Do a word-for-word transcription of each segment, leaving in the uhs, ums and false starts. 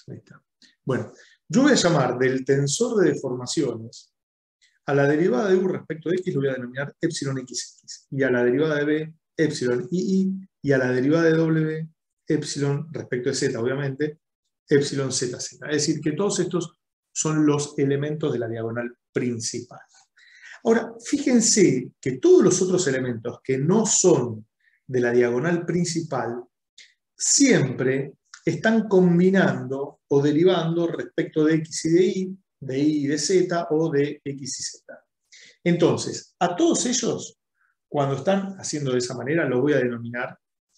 Ahí está. Bueno, yo voy a llamar del tensor de deformaciones a la derivada de u respecto de x, lo voy a denominar epsilon xx, y a la derivada de b, epsilon ii, y a la derivada de w, epsilon respecto de z, obviamente, epsilon zz. Es decir, que todos estos son los elementos de la diagonal principal. Ahora, fíjense que todos los otros elementos que no son de la diagonal principal siempre están combinando o derivando respecto de x y de y, de y y de z o de x y z. Entonces, a todos ellos, cuando están haciendo de esa manera, los voy a denominar,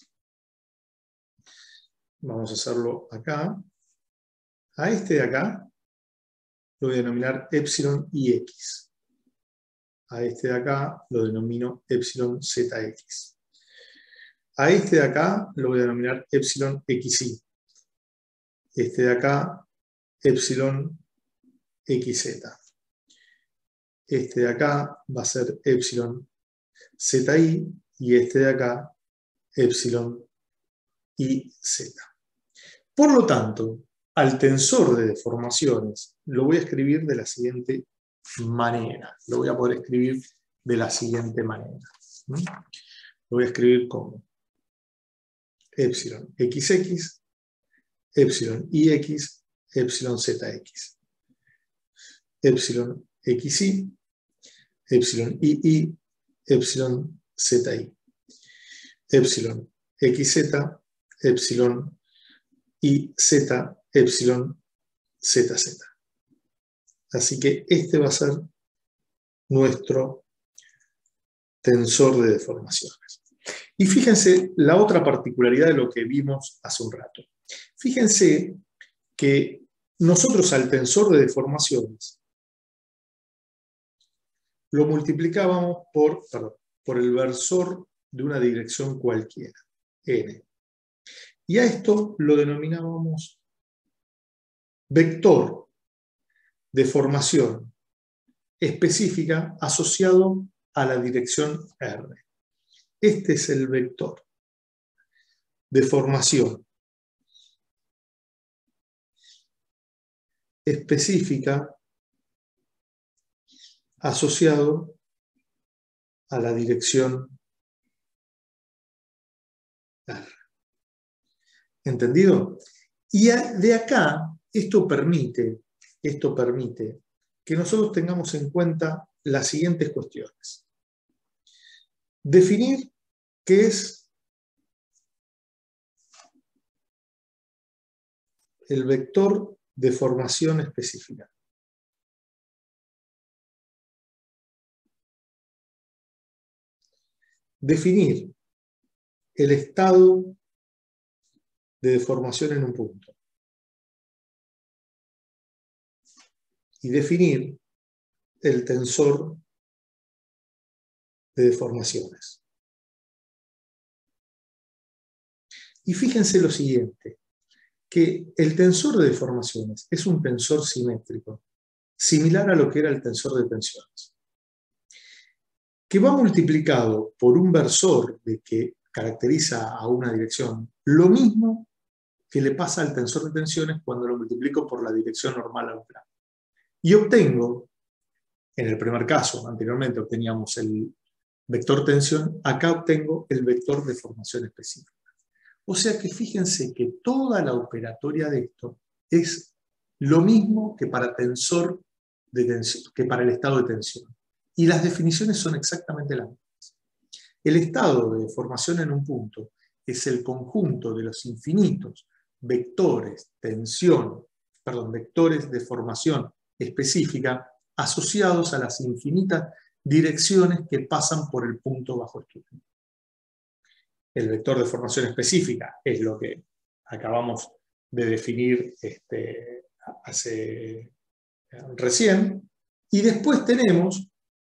vamos a hacerlo acá, a este de acá, lo voy a denominar epsilon ix. A este de acá lo denomino epsilon zx. A este de acá lo voy a denominar epsilon xy. Este de acá, epsilon xz. Este de acá va a ser epsilon zi y este de acá, epsilon iz. Por lo tanto, al tensor de deformaciones lo voy a escribir de la siguiente manera. Lo voy a poder escribir de la siguiente manera. ¿Mm? Lo voy a escribir como epsilon xx, epsilon ix, epsilon zx. Epsilon xy, epsilon ii, epsilon zi. Epsilon xz, epsilon iz, epsilon zz. Así que este va a ser nuestro tensor de deformaciones. Y fíjense la otra particularidad de lo que vimos hace un rato. Fíjense que nosotros al tensor de deformaciones lo multiplicábamos por, perdón, por el versor de una dirección cualquiera, n. Y a esto lo denominábamos vector de formación específica asociado a la dirección R. Este es el vector de formación específica asociado a la dirección R. ¿Entendido? Y de acá, esto permite, esto permite que nosotros tengamos en cuenta las siguientes cuestiones. Definir qué es el vector de formación específica. Definir el estado de deformación en un punto. Y definir el tensor de deformaciones. Y fíjense lo siguiente, que el tensor de deformaciones es un tensor simétrico, similar a lo que era el tensor de tensiones, que va multiplicado por un versor de que caracteriza a una dirección, lo mismo que le pasa al tensor de tensiones cuando lo multiplico por la dirección normal a un plano. Y obtengo, en el primer caso, anteriormente obteníamos el vector tensión, acá obtengo el vector de formación específica. O sea que fíjense que toda la operatoria de esto es lo mismo que para, tensor de tensión, que para el estado de tensión. Y las definiciones son exactamente las mismas. El estado de deformación en un punto es el conjunto de los infinitos vectores, tensión, perdón, vectores de formación específica asociados a las infinitas direcciones que pasan por el punto bajo estudio. El vector de formación específica es lo que acabamos de definir este, hace recién. Y después tenemos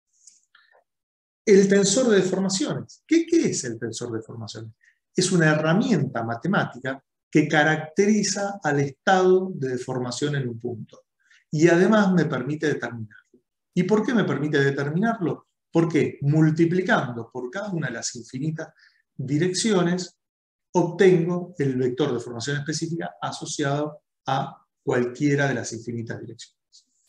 el tensor de deformaciones. ¿Qué, qué es el tensor de deformaciones? Es una herramienta matemática que caracteriza al estado de deformación en un punto. Y además me permite determinarlo. ¿Y por qué me permite determinarlo? Porque multiplicando por cada una de las infinitas direcciones, obtengo el vector de formación específica asociado a cualquiera de las infinitas direcciones.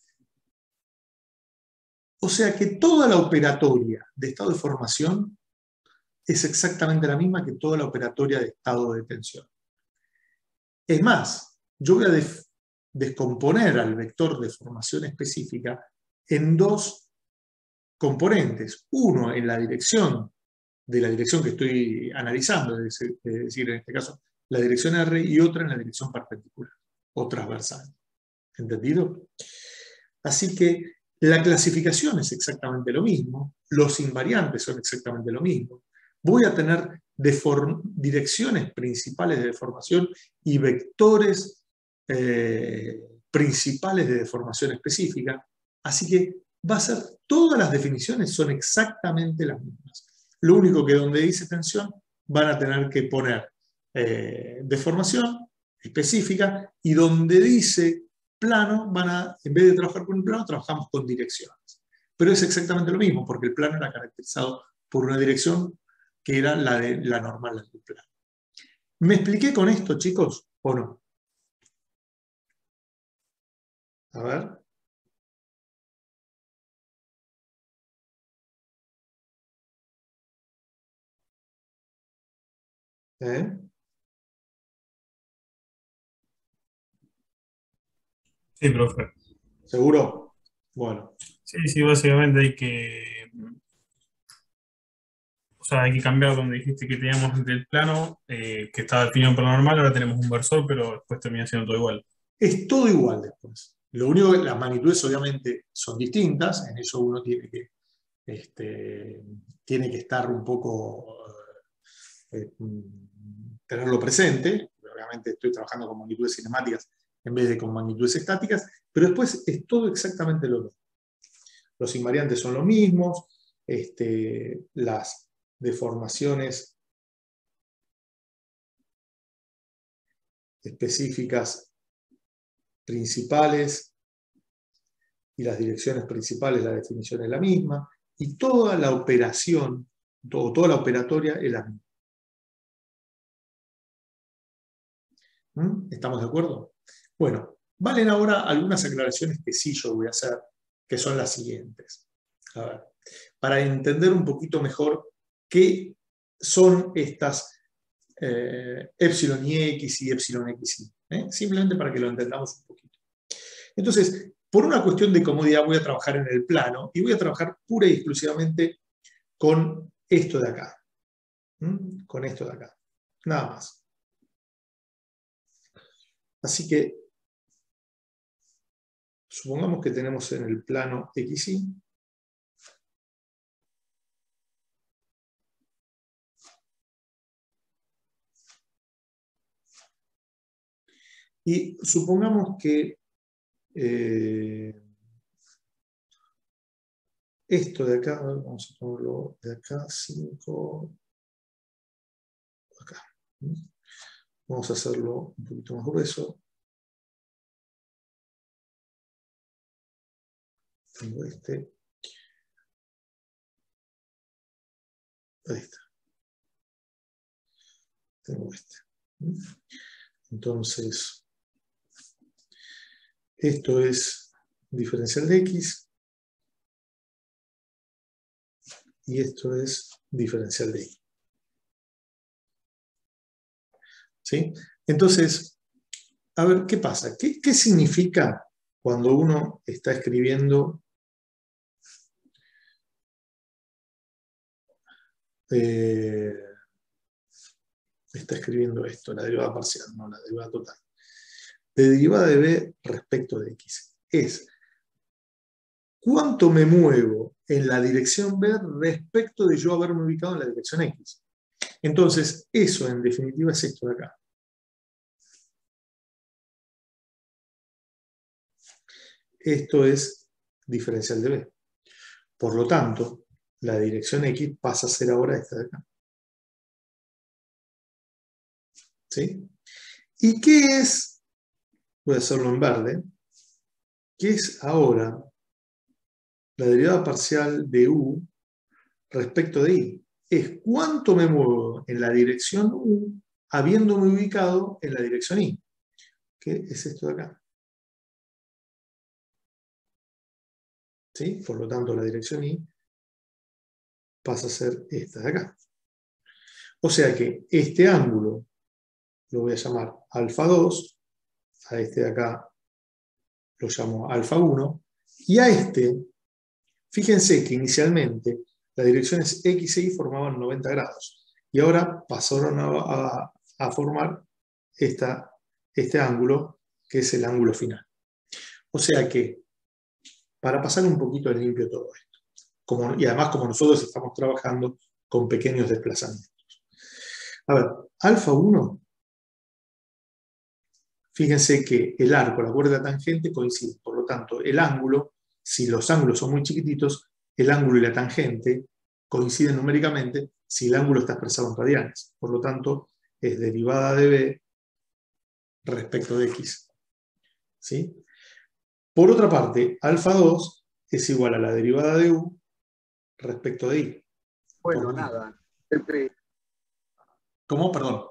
O sea que toda la operatoria de estado de formación es exactamente la misma que toda la operatoria de estado de tensión. Es más, yo voy a descomponer al vector de formación específica en dos componentes. Uno en la dirección de la dirección que estoy analizando, es decir, en este caso, la dirección R, y otra en la dirección perpendicular o transversal. ¿Entendido? Así que la clasificación es exactamente lo mismo, los invariantes son exactamente lo mismo. Voy a tener direcciones principales de deformación y vectores eh, principales de deformación específica, así que va a ser, todas las definiciones son exactamente las mismas. Lo único que donde dice tensión van a tener que poner eh, deformación específica, y donde dice plano, van a, en vez de trabajar con un plano, trabajamos con direcciones. Pero es exactamente lo mismo, porque el plano era caracterizado por una dirección que era la, de, la normal del plano. ¿Me expliqué con esto, chicos, o no? A ver. ¿Eh? Sí, profe. ¿Seguro? Bueno. Sí, sí, básicamente hay que, o sea, hay que cambiar donde dijiste que teníamos el plano, eh, que estaba definido por lo normal, ahora tenemos un versor, pero después termina siendo todo igual. Es todo igual después. Lo único que las magnitudes obviamente son distintas, en eso uno tiene que, este, tiene que estar un poco, eh, tenerlo presente. Obviamente estoy trabajando con magnitudes cinemáticas en vez de con magnitudes estáticas, pero después es todo exactamente lo mismo. Los invariantes son los mismos, este, las deformaciones específicas principales y las direcciones principales, la definición es la misma, y toda la operación, todo, toda la operatoria es la misma. ¿Mm? ¿Estamos de acuerdo? Bueno, valen ahora algunas aclaraciones que sí yo voy a hacer, que son las siguientes. A ver, para entender un poquito mejor qué son estas eh, epsilon y x y epsilon xy, ¿eh? Simplemente para que lo entendamos un poquito. Entonces, por una cuestión de comodidad voy a trabajar en el plano y voy a trabajar pura y exclusivamente con esto de acá. ¿Mm? Con esto de acá. Nada más. Así que supongamos que tenemos en el plano xy y supongamos que eh, esto de acá, vamos a ponerlo de acá, cinco, acá. Vamos a hacerlo un poquito más grueso. Tengo este. Ahí está. Tengo este. Entonces, esto es diferencial de x y esto es diferencial de y. ¿Sí? Entonces, a ver, ¿qué pasa? ¿Qué, qué significa cuando uno está escribiendo eh, está escribiendo esto, la derivada parcial, no la derivada total? De derivada de b respecto de x. Es cuánto me muevo en la dirección b respecto de yo haberme ubicado en la dirección x. Entonces, eso en definitiva es esto de acá. Esto es diferencial de b. Por lo tanto, la dirección x pasa a ser ahora esta de acá. ¿Sí? ¿Y qué es? Voy a hacerlo en verde. ¿Qué es ahora la derivada parcial de u respecto de y? Es cuánto me muevo en la dirección u habiéndome ubicado en la dirección y. ¿Ok? que es esto de acá. ¿Sí? Por lo tanto, la dirección Y pasa a ser esta de acá. O sea que este ángulo lo voy a llamar alfa dos, a este de acá lo llamo alfa uno, y a este, fíjense que inicialmente las direcciones X e Y formaban noventa grados, y ahora pasaron a, a, a formar esta, este ángulo, que es el ángulo final. O sea que, para pasar un poquito en limpio todo esto, como, y además como nosotros estamos trabajando con pequeños desplazamientos. A ver, alfa uno, fíjense que el arco, la cuerda tangente coinciden, por lo tanto, el ángulo, si los ángulos son muy chiquititos, el ángulo y la tangente coinciden numéricamente si el ángulo está expresado en radianes. Por lo tanto, es derivada de B respecto de X. ¿Sí? Por otra parte, alfa dos es igual a la derivada de U respecto de Y. Bueno, nada. Siempre... ¿Cómo? Perdón.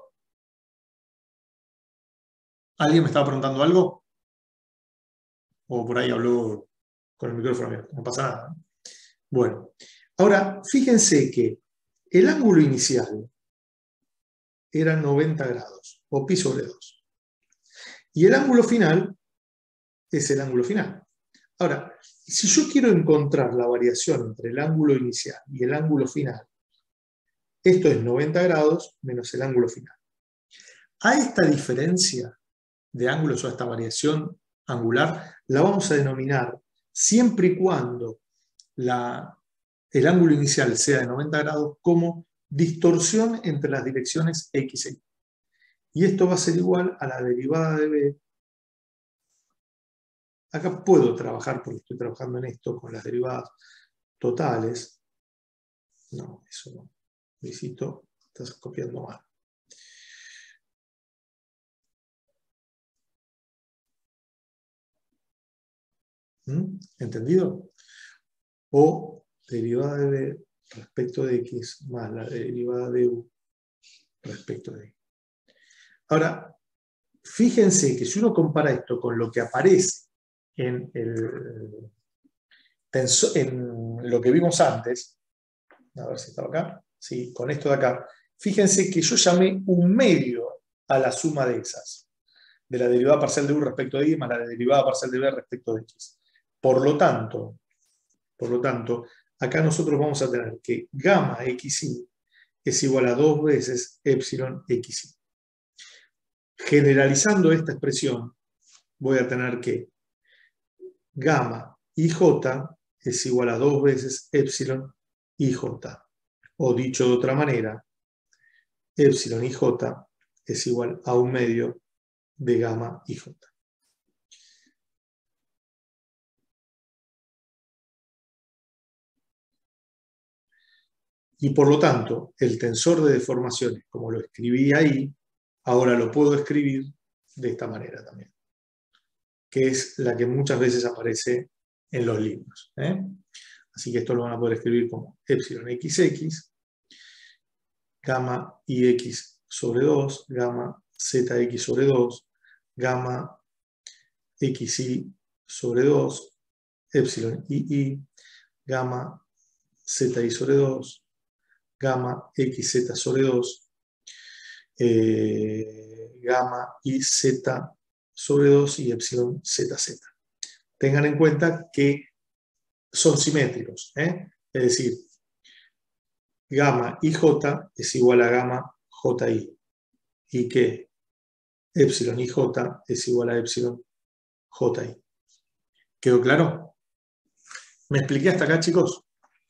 ¿Alguien me estaba preguntando algo? O por ahí habló con el micrófono abierto. No pasa nada. Bueno, ahora fíjense que el ángulo inicial era noventa grados, o pi sobre dos. Y el ángulo final es el ángulo final. Ahora, si yo quiero encontrar la variación entre el ángulo inicial y el ángulo final, esto es noventa grados menos el ángulo final. A esta diferencia de ángulos o a esta variación angular la vamos a denominar, siempre y cuando la, el ángulo inicial sea de noventa grados, como distorsión entre las direcciones X e Y. Y esto va a ser igual a la derivada de B. Acá puedo trabajar, porque estoy trabajando en esto, con las derivadas totales. No, eso no. Luisito, estás copiando mal. ¿Mm? ¿Entendido? O derivada de B respecto de X más la derivada de U respecto de Y. Ahora, fíjense que si uno compara esto con lo que aparece en, el, en lo que vimos antes, a ver si estaba acá, sí, con esto de acá, fíjense que yo llamé un medio a la suma de esas, de la derivada parcial de U respecto de Y más la derivada parcial de B respecto de X. Por lo tanto, por lo tanto, acá nosotros vamos a tener que gamma xy es igual a dos veces epsilon xy. Generalizando esta expresión, voy a tener que gamma ij es igual a dos veces epsilon ij. O dicho de otra manera, epsilon ij es igual a un medio de gamma ij. Y por lo tanto, el tensor de deformaciones, como lo escribí ahí, ahora lo puedo escribir de esta manera también, que es la que muchas veces aparece en los libros. ¿eh? Así que esto lo van a poder escribir como epsilon xx, gamma ix sobre dos, gamma zx sobre dos, gamma xy sobre dos, epsilon ii, gamma zi sobre dos, gamma xz sobre dos, eh, gamma iz sobre dos y epsilon zz. Tengan en cuenta que son simétricos, ¿eh? Es decir, gamma ij es igual a gamma ji y que epsilon ij es igual a epsilon ji. ¿Quedó claro? ¿Me expliqué hasta acá, chicos?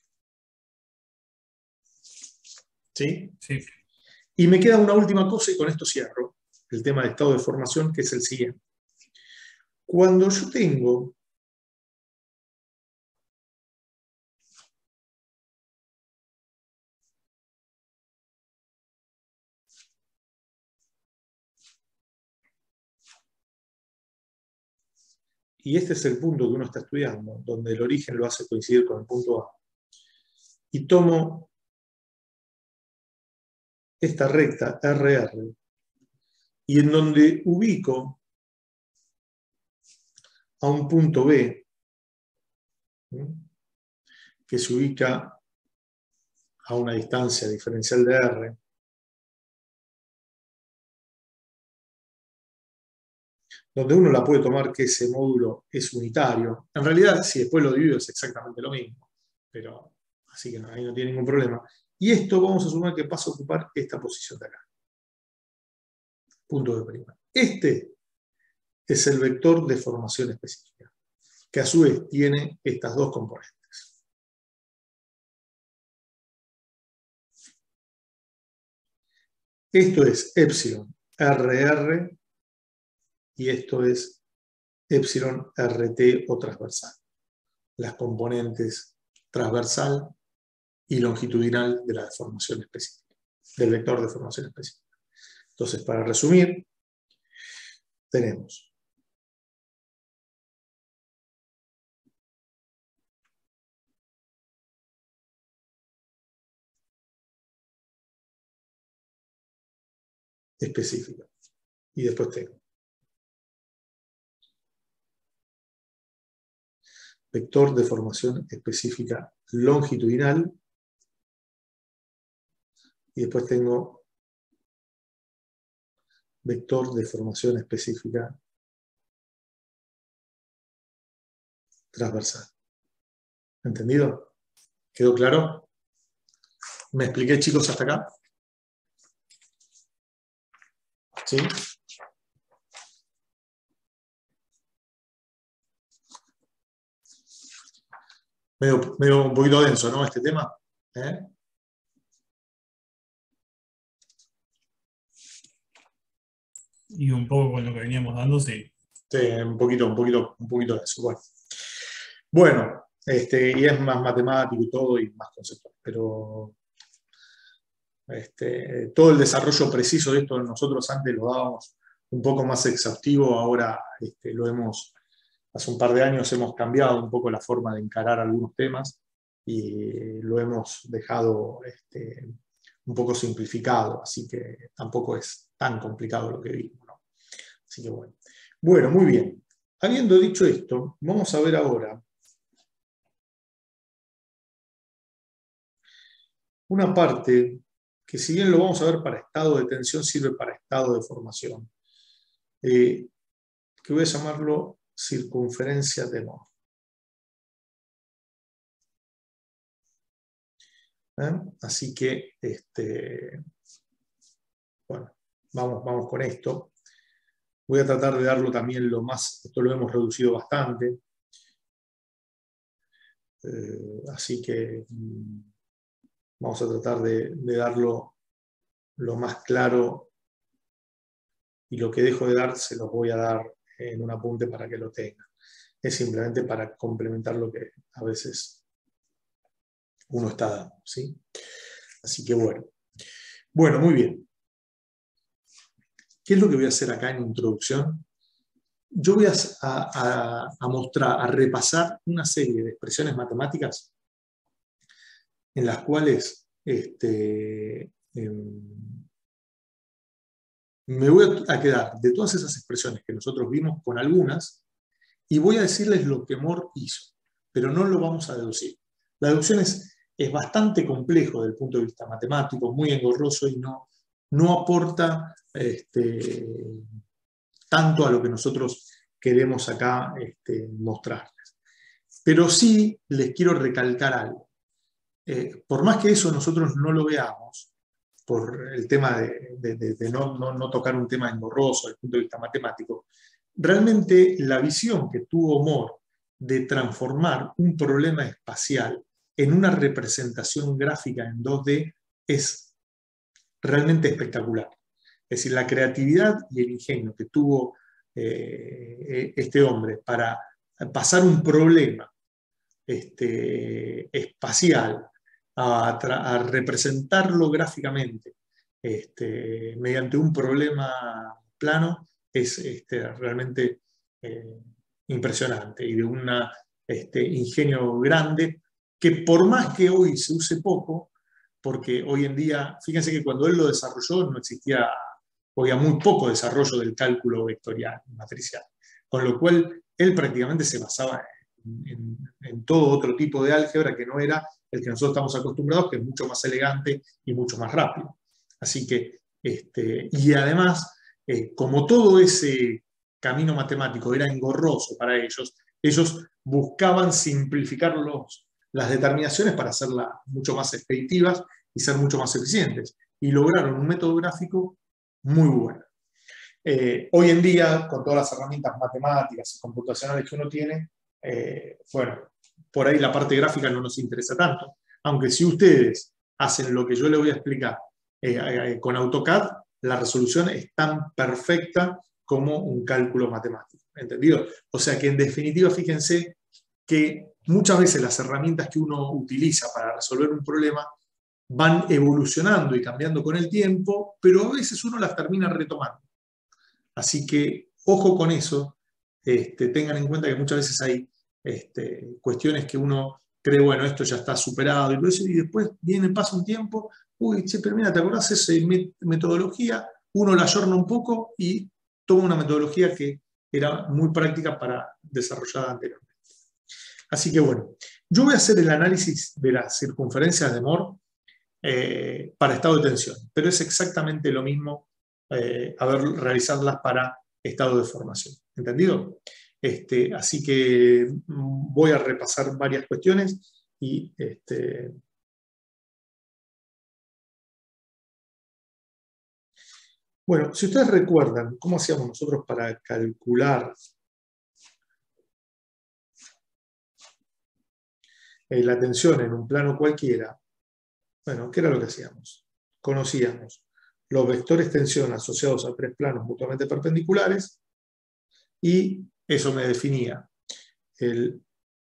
¿Sí? Sí. Y me queda una última cosa y con esto cierro el tema de estado de formación, que es el siguiente. Cuando yo tengo y este es el punto que uno está estudiando, donde el origen lo hace coincidir con el punto A, y tomo esta recta R R, y en donde ubico a un punto B, ¿sí?, que se ubica a una distancia diferencial de R, donde uno la puede tomar que ese módulo es unitario. En realidad, si después lo divido es exactamente lo mismo, pero así que no, ahí no tiene ningún problema. Y esto vamos a sumar que pasa a ocupar esta posición de acá. Punto B'. Este es el vector de formación específica, que a su vez tiene estas dos componentes. Esto es epsilon R R y esto es epsilon R T o transversal. Las componentes transversal y longitudinal de la deformación específica, del vector de formación específica. Entonces, para resumir, tenemos específica. Y después tengo vector de formación específica longitudinal. Y después tengo vector de formación específica transversal. ¿Entendido? ¿Quedó claro? ¿Me expliqué, chicos, hasta acá? ¿Sí? Medio, medio un poquito denso, ¿no? Este tema. ¿Eh? Y un poco con lo que veníamos dando, sí. Sí, un poquito, un poquito, un poquito denso. Bueno, bueno este, y es más matemático y todo, y más conceptual. Pero este, todo el desarrollo preciso de esto nosotros antes lo dábamos un poco más exhaustivo, ahora este, lo hemos, hace un par de años hemos cambiado un poco la forma de encarar algunos temas y lo hemos dejado este, un poco simplificado, así que tampoco es tan complicado lo que vimos, ¿no? Así que bueno. Bueno, muy bien. Habiendo dicho esto, vamos a ver ahora una parte que, si bien lo vamos a ver para estado de tensión, sirve para estado de formación, eh, que voy a llamarlo circunferencia de Mohr. ¿Eh? Así que, este, bueno, vamos, vamos con esto. Voy a tratar de darlo también lo más, esto lo hemos reducido bastante. Eh, así que mm, vamos a tratar de, de darlo lo más claro, y lo que dejo de dar se los voy a dar en un apunte para que lo tengan. Es simplemente para complementar lo que a veces uno está dando, ¿sí? Así que bueno. Bueno, muy bien. ¿Qué es lo que voy a hacer acá en introducción? Yo voy a, a, a mostrar, a repasar una serie de expresiones matemáticas en las cuales este, eh, me voy a quedar de todas esas expresiones que nosotros vimos con algunas y voy a decirles lo que Mohr hizo, pero no lo vamos a deducir. La deducción es, es bastante complejo desde el punto de vista matemático, muy engorroso y no, no aporta este, tanto a lo que nosotros queremos acá este, mostrarles. Pero sí les quiero recalcar algo. Eh, por más que eso nosotros no lo veamos, por el tema de, de, de, de no, no, no tocar un tema engorroso desde el punto de vista matemático, realmente la visión que tuvo Mohr de transformar un problema espacial en una representación gráfica en dos D es realmente espectacular. Es decir, la creatividad y el ingenio que tuvo eh, este hombre para pasar un problema este, espacial a, a representarlo gráficamente este, mediante un problema plano es este, realmente eh, impresionante y de un este, ingenio grande que, por más que hoy se use poco, porque hoy en día, fíjense que cuando él lo desarrolló no existía, había muy poco desarrollo del cálculo vectorial matricial, con lo cual él prácticamente se basaba en, en, en todo otro tipo de álgebra que no era el que nosotros estamos acostumbrados, que es mucho más elegante y mucho más rápido. Así que, este, y además, eh, como todo ese camino matemático era engorroso para ellos, ellos buscaban simplificar los, las determinaciones para hacerlas mucho más expeditivas y ser mucho más eficientes. Y lograron un método gráfico muy bueno. Eh, hoy en día, con todas las herramientas matemáticas y computacionales que uno tiene, eh, bueno, por ahí la parte gráfica no nos interesa tanto. Aunque si ustedes hacen lo que yo les voy a explicar eh, eh, con AutoCAD, la resolución es tan perfecta como un cálculo matemático. ¿Entendido? O sea que en definitiva, fíjense que muchas veces las herramientas que uno utiliza para resolver un problema van evolucionando y cambiando con el tiempo, pero a veces uno las termina retomando. Así que ojo con eso, este, tengan en cuenta que muchas veces hay este, cuestiones que uno cree, bueno, esto ya está superado, y, eso, y después viene, pasa un tiempo, uy, che, pero mira, ¿te acordás esa metodología? Uno la ayorna un poco y toma una metodología que era muy práctica para desarrollada anteriormente. Así que bueno, yo voy a hacer el análisis de las circunferencias de Moore eh, para estado de tensión, pero es exactamente lo mismo eh, a ver, realizarlas para estado de formación. ¿Entendido? Este, así que voy a repasar varias cuestiones y este, bueno, si ustedes recuerdan cómo hacíamos nosotros para calcular eh, la tensión en un plano cualquiera, bueno, ¿qué era lo que hacíamos? Conocíamos los vectores tensión asociados a tres planos mutuamente perpendiculares y eso me definía el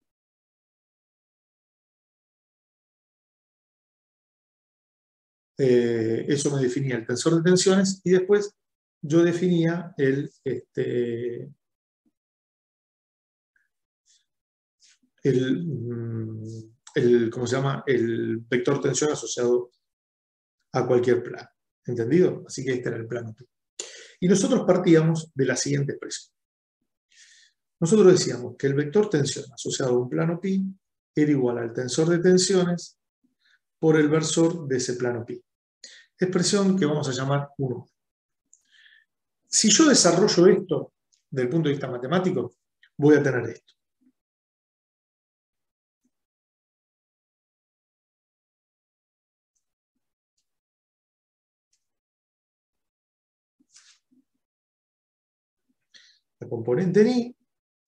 eh, eso me definía el tensor de tensiones y después yo definía el, este, el, el, ¿cómo se llama? El vector tensión asociado a cualquier plano. ¿Entendido? Así que este era el plano P. Y nosotros partíamos de la siguiente expresión. Nosotros decíamos que el vector tensión asociado a un plano pi era igual al tensor de tensiones por el versor de ese plano pi. Expresión que vamos a llamar uno. Si yo desarrollo esto desde el punto de vista matemático, voy a tener esto. La componente en I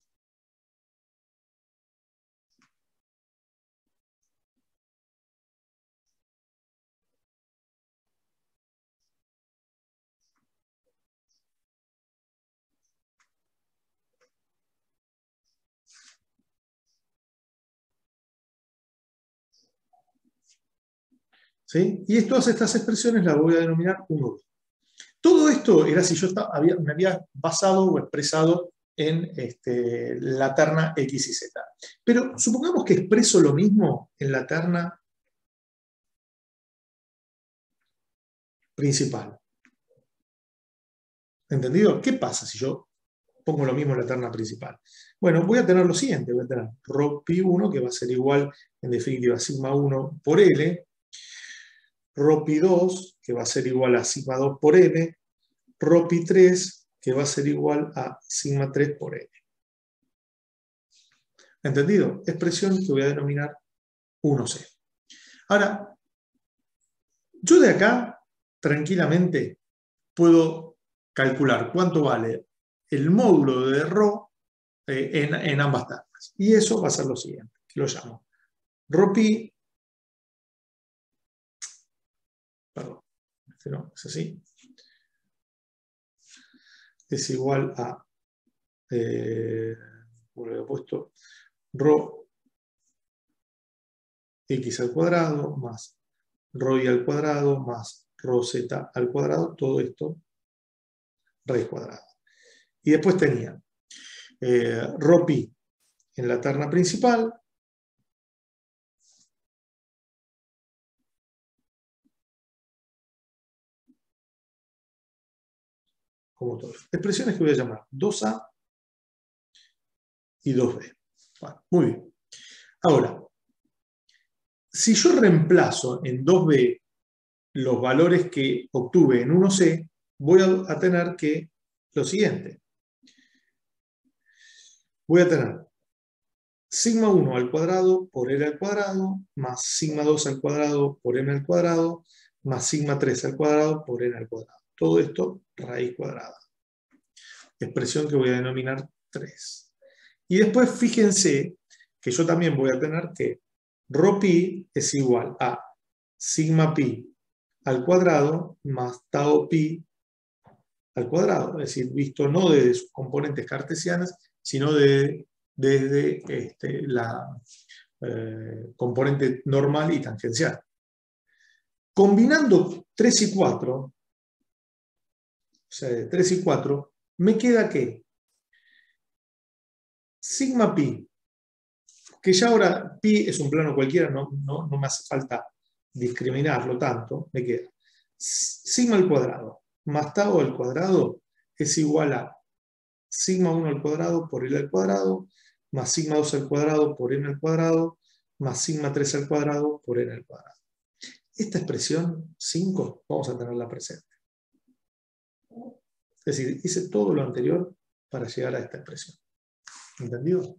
¿sí? Y todas estas expresiones las voy a denominar uno B. Todo esto era si yo estaba, había, me había basado o expresado en este, la terna X y Z. Pero supongamos que expreso lo mismo en la terna principal. ¿Entendido? ¿Qué pasa si yo pongo lo mismo en la terna principal? Bueno, voy a tener lo siguiente, voy a tener rho pi uno, que va a ser igual, en definitiva, a sigma uno por L, rho pi dos, que va a ser igual a sigma dos por M, rho pi tres, que va a ser igual a sigma tres por M. ¿Entendido? Expresión que voy a denominar uno C. Ahora, yo de acá, tranquilamente, puedo calcular cuánto vale el módulo de rho eh, en, en ambas ternas. Y eso va a ser lo siguiente, que lo llamo rho pi, perdón, este no, es así, es igual a, eh, como lo había puesto, rho x al cuadrado más rho y al cuadrado más rho z al cuadrado, todo esto raíz cuadrada. Y después tenía eh, rho pi en la terna principal, como todo. Expresiones que voy a llamar dos A y dos b. Bueno, muy bien. Ahora, si yo reemplazo en dos b los valores que obtuve en uno c, voy a tener que lo siguiente. Voy a tener sigma uno al cuadrado por L al cuadrado, más sigma dos al cuadrado por M al cuadrado, más sigma tres al cuadrado por N al cuadrado. Todo esto raíz cuadrada. Expresión que voy a denominar tres. Y después fíjense que yo también voy a tener que ρ es igual a sigma pi al cuadrado más tau pi al cuadrado. Es decir, visto no desde sus componentes cartesianas, sino de, desde este, la eh, componente normal y tangencial. Combinando tres y cuatro, o sea, de tres y cuatro, me queda que sigma pi, que ya ahora pi es un plano cualquiera, no, no, no me hace falta discriminarlo tanto, me queda sigma al cuadrado más tau al cuadrado es igual a sigma uno al cuadrado por L al cuadrado, más sigma dos al cuadrado por M al cuadrado, más sigma tres al cuadrado por N al cuadrado. Esta expresión cinco vamos a tenerla presente. Es decir, hice todo lo anterior para llegar a esta expresión. ¿Entendido?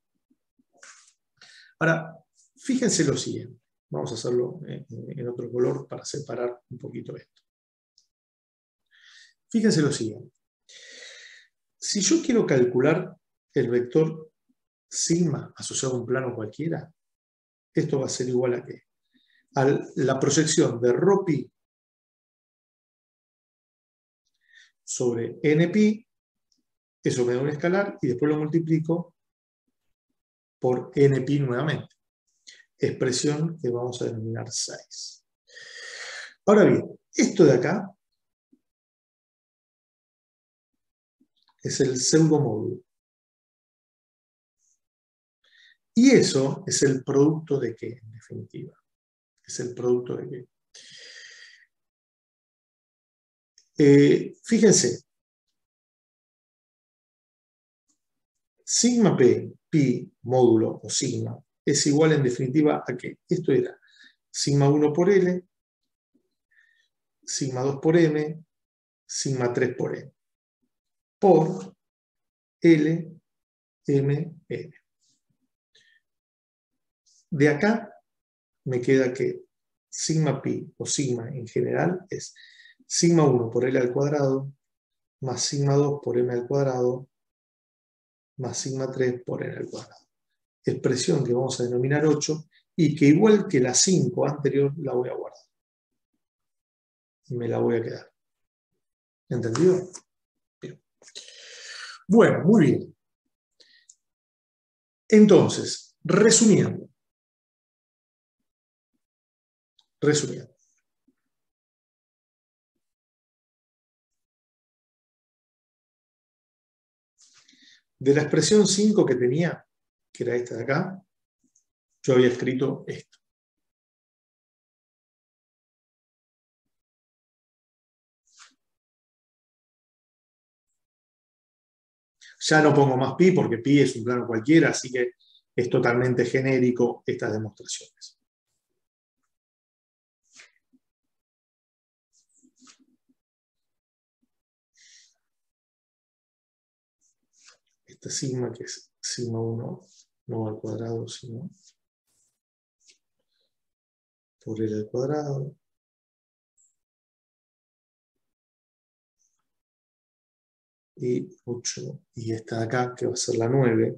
Ahora, fíjense lo siguiente. Vamos a hacerlo en otro color para separar un poquito esto. Fíjense lo siguiente. Si yo quiero calcular el vector sigma asociado a un plano cualquiera, esto va a ser igual a ¿qué? A la proyección de ρ sobre npi, eso me da un escalar, y después lo multiplico por npi nuevamente. Expresión que vamos a denominar seis. Ahora bien, esto de acá es el pseudomódulo. Y eso es el producto de ¿qué? En definitiva. Es el producto de ¿qué? Eh, fíjense. Sigma p, pi, módulo o sigma, es igual en definitiva a ¿qué? Esto era sigma uno por L, sigma dos por M, sigma tres por M, por L, M, N. De acá me queda que sigma pi o sigma en general es sigma uno por L al cuadrado, más sigma dos por M al cuadrado, más sigma tres por N al cuadrado. Expresión que vamos a denominar ocho y que igual que la cinco anterior la voy a guardar. Y me la voy a quedar. ¿Entendido? Bien. Bueno, muy bien. Entonces, resumiendo. Resumiendo. De la expresión cinco que tenía, que era esta de acá, yo había escrito esto. Ya no pongo más pi porque pi es un plano cualquiera, así que es totalmente genérico estas demostraciones. Esta sigma que es sigma uno, no al cuadrado, sino por L al cuadrado. Y ocho, y esta de acá, que va a ser la nueve.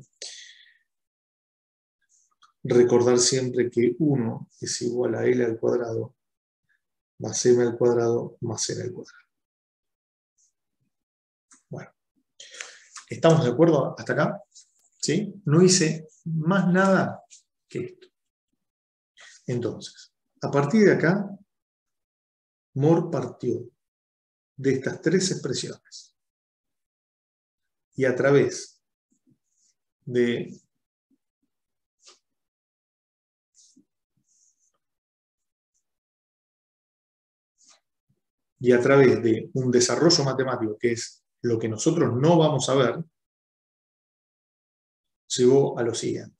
Recordar siempre que uno es igual a L al cuadrado más M al cuadrado más N al cuadrado. Bueno, ¿estamos de acuerdo hasta acá? ¿Sí? No hice más nada que esto. Entonces, a partir de acá, Moore partió de estas tres expresiones. Y a través de y a través de un desarrollo matemático, que es lo que nosotros no vamos a ver, llevó a lo siguiente.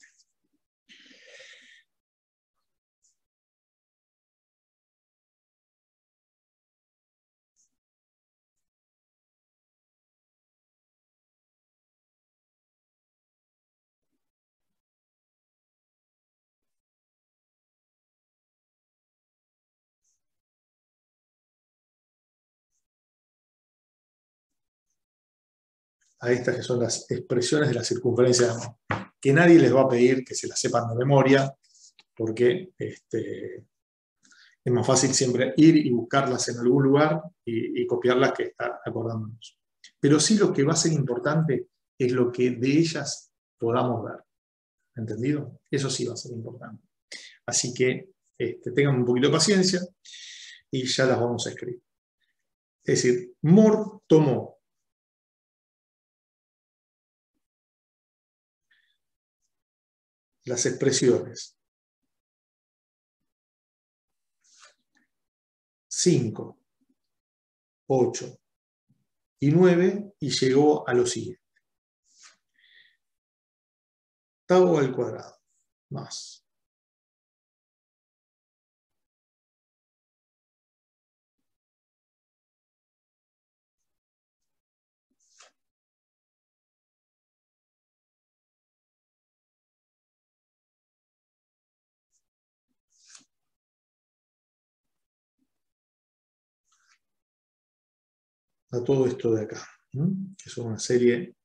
A estas que son las expresiones de la circunferencia de Mohr, que nadie les va a pedir que se las sepan de memoria, porque este, es más fácil siempre ir y buscarlas en algún lugar y, y copiarlas que estar acordándonos. Pero sí lo que va a ser importante es lo que de ellas podamos ver. ¿Entendido? Eso sí va a ser importante. Así que este, tengan un poquito de paciencia y ya las vamos a escribir. Es decir, Mohr tomó las expresiones cinco, ocho y nueve y llegó a lo siguiente. Tau al cuadrado más a todo esto de acá, ¿m? Que son una serie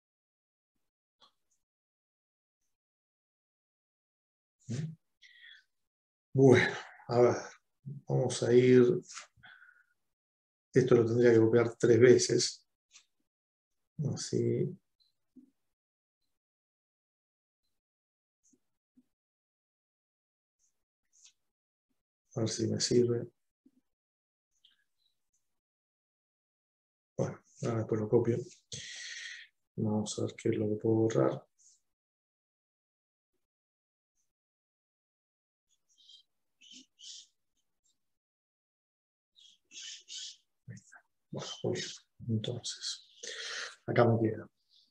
¿m? Bueno, a ver, vamos a ir, esto lo tendría que copiar tres veces, así, a ver si me sirve. Bueno, ahora después lo copio. Vamos a ver qué es lo que puedo borrar. Ahí está. Bueno, muy bien. Entonces, acá me queda.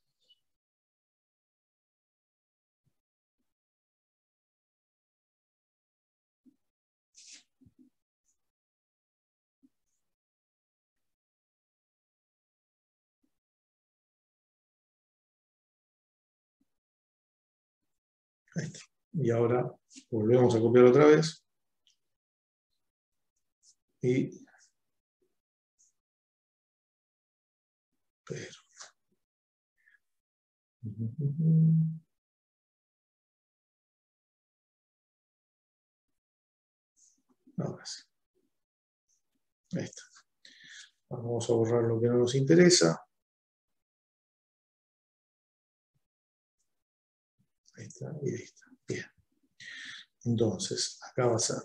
Ahí está. Y ahora volvemos a copiar otra vez. Y pero ahora sí. Ahí está. Vamos a borrar lo que no nos interesa. Ahí está, y ahí está. Bien. Entonces, acá va a ser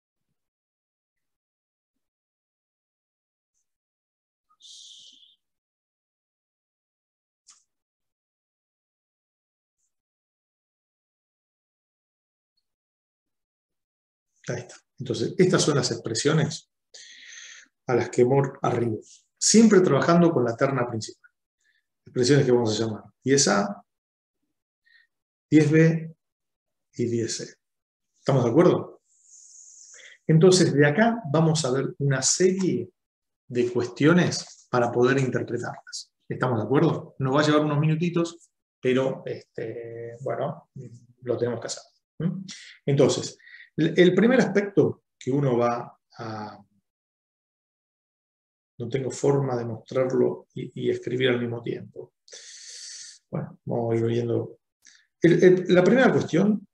ahí está. Entonces, estas son las expresiones a las que Mohr arribó. Siempre trabajando con la terna principal. Expresiones que vamos a llamar diez A, diez B y diez C. ¿Estamos de acuerdo? Entonces, de acá vamos a ver una serie de cuestiones para poder interpretarlas. ¿Estamos de acuerdo? Nos va a llevar unos minutitos, pero este, bueno, lo tenemos que hacer. Entonces, el primer aspecto que uno va a... No tengo forma de mostrarlo y, y escribir al mismo tiempo. Bueno, vamos a ir viendo. El, el, la primera cuestión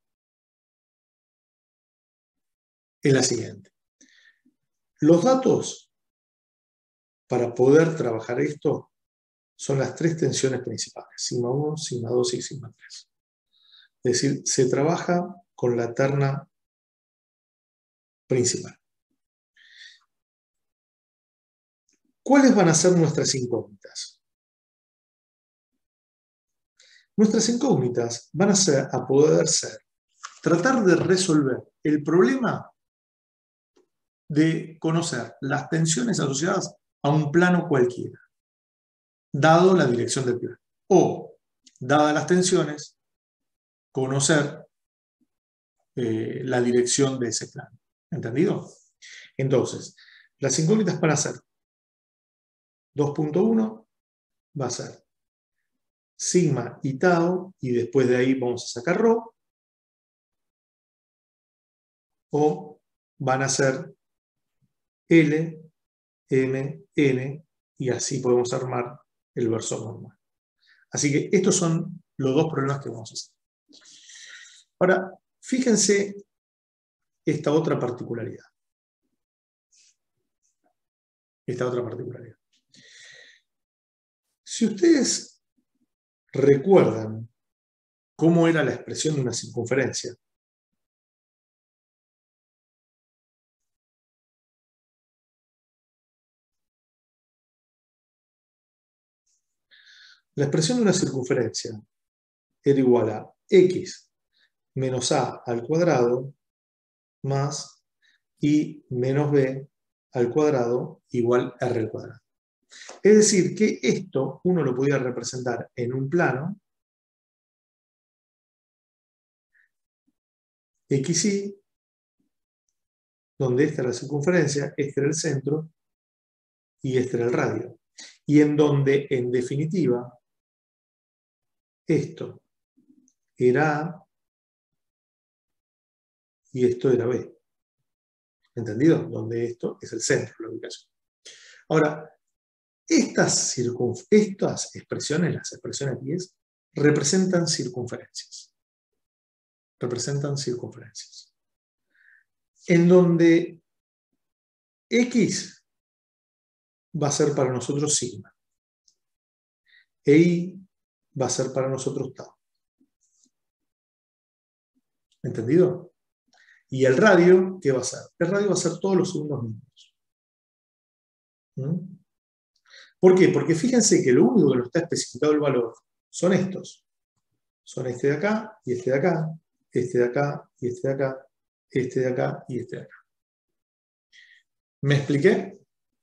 es la siguiente. Los datos para poder trabajar esto son las tres tensiones principales, sigma uno, sigma dos y sigma tres. Es decir, se trabaja con la terna principal. ¿Cuáles van a ser nuestras incógnitas? Nuestras incógnitas van a, ser, a poder ser tratar de resolver el problema de conocer las tensiones asociadas a un plano cualquiera, dado la dirección del plano. O, dadas las tensiones, conocer eh, la dirección de ese plano. ¿Entendido? Entonces, las incógnitas van a ser dos punto uno, va a ser sigma y tau, y después de ahí vamos a sacar rho, o van a ser L, M, N, y así podemos armar el versor normal. Así que estos son los dos problemas que vamos a hacer. Ahora, fíjense esta otra particularidad. Esta otra particularidad. Si ustedes recuerdan cómo era la expresión de una circunferencia, la expresión de una circunferencia era igual a x menos a al cuadrado más y menos b al cuadrado igual r al cuadrado. Es decir, que esto uno lo podía representar en un plano equis y, donde esta era la circunferencia, este era el centro y este era el radio. Y en donde, en definitiva, esto era A y esto era B. ¿Entendido? Donde esto es el centro de la ubicación. Ahora, estas, estas expresiones, las expresiones diez, representan circunferencias. Representan circunferencias. En donde X va a ser para nosotros sigma. E Y va a ser para nosotros tau. ¿Entendido? Y el radio, ¿qué va a ser? El radio va a ser todos los segundos mínimos. ¿Mm? ¿Por qué? Porque fíjense que lo único que nos está especificado el valor son estos. Son este de acá y este de acá, este de acá y este de acá, este de acá y este de acá. ¿Me expliqué?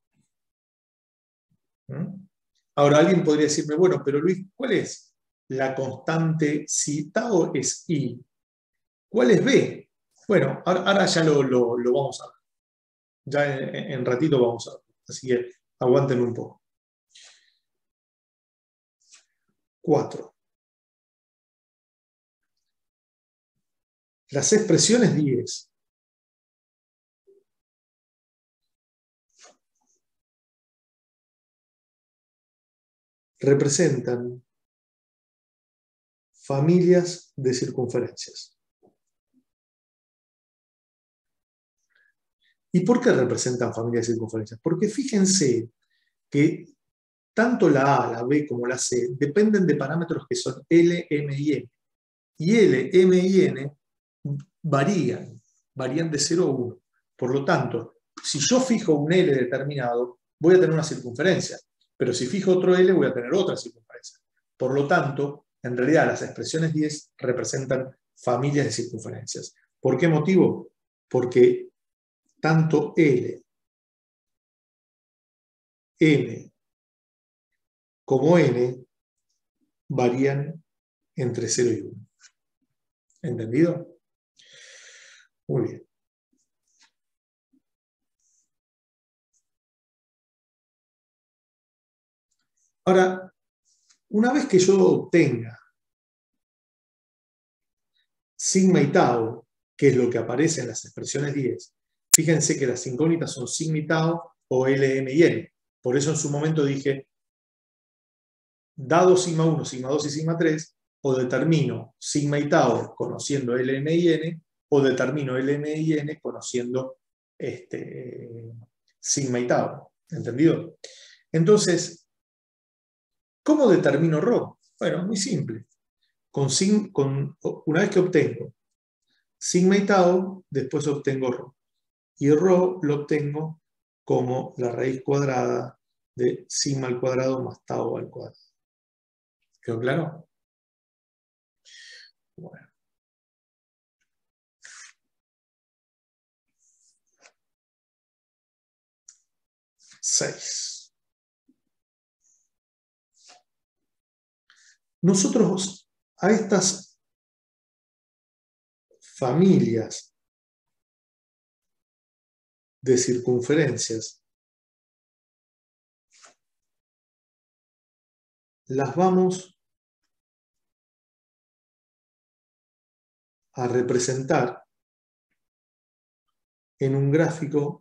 ¿Mm? Ahora alguien podría decirme, bueno, pero Luis, ¿cuál es la constante? Si tau es I, ¿cuál es B? Bueno, ahora, ahora ya lo, lo, lo vamos a ver. Ya en, en ratito vamos a ver. Así que aguántenme un poco. cuatro. Las expresiones diez representan familias de circunferencias. ¿Y por qué representan familias de circunferencias? Porque fíjense que tanto la A, la B como la C dependen de parámetros que son L, M y N. Y L, M y N varían, varían de cero a uno. Por lo tanto, si yo fijo un L determinado, voy a tener una circunferencia. Pero si fijo otro L, voy a tener otra circunferencia. Por lo tanto, en realidad las expresiones diez representan familias de circunferencias. ¿Por qué motivo? Porque tanto L, M como N varían entre cero y uno. ¿Entendido? Muy bien. Ahora, una vez que yo obtenga sigma y tau, que es lo que aparece en las expresiones diez, fíjense que las incógnitas son sigma y tau o L, M y N. Por eso en su momento dije, dado sigma uno, sigma dos y sigma tres, o determino sigma y tau conociendo L, M y N, o determino L, M y N conociendo este, sigma y tau. ¿Entendido? Entonces, ¿cómo determino rho? Bueno, muy simple. Con, con, una vez que obtengo sigma y tau, después obtengo rho. Y rho lo obtengo como la raíz cuadrada de sigma al cuadrado más tau al cuadrado. ¿Quedó claro? Bueno. seis. Nosotros a estas familias de circunferencias las vamos a representar en un gráfico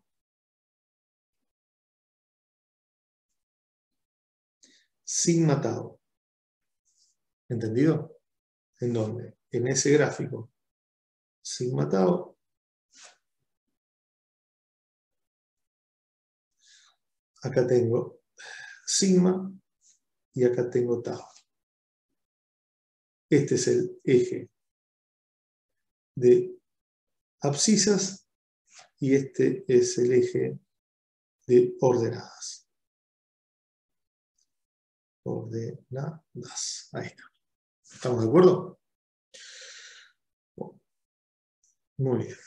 sigma tau. ¿Entendido? ¿En dónde? En ese gráfico sigma tau acá tengo sigma y acá tengo tau. Este es el eje de abscisas y este es el eje de ordenadas. Ordenadas. Ahí está. ¿Estamos de acuerdo? Muy bien.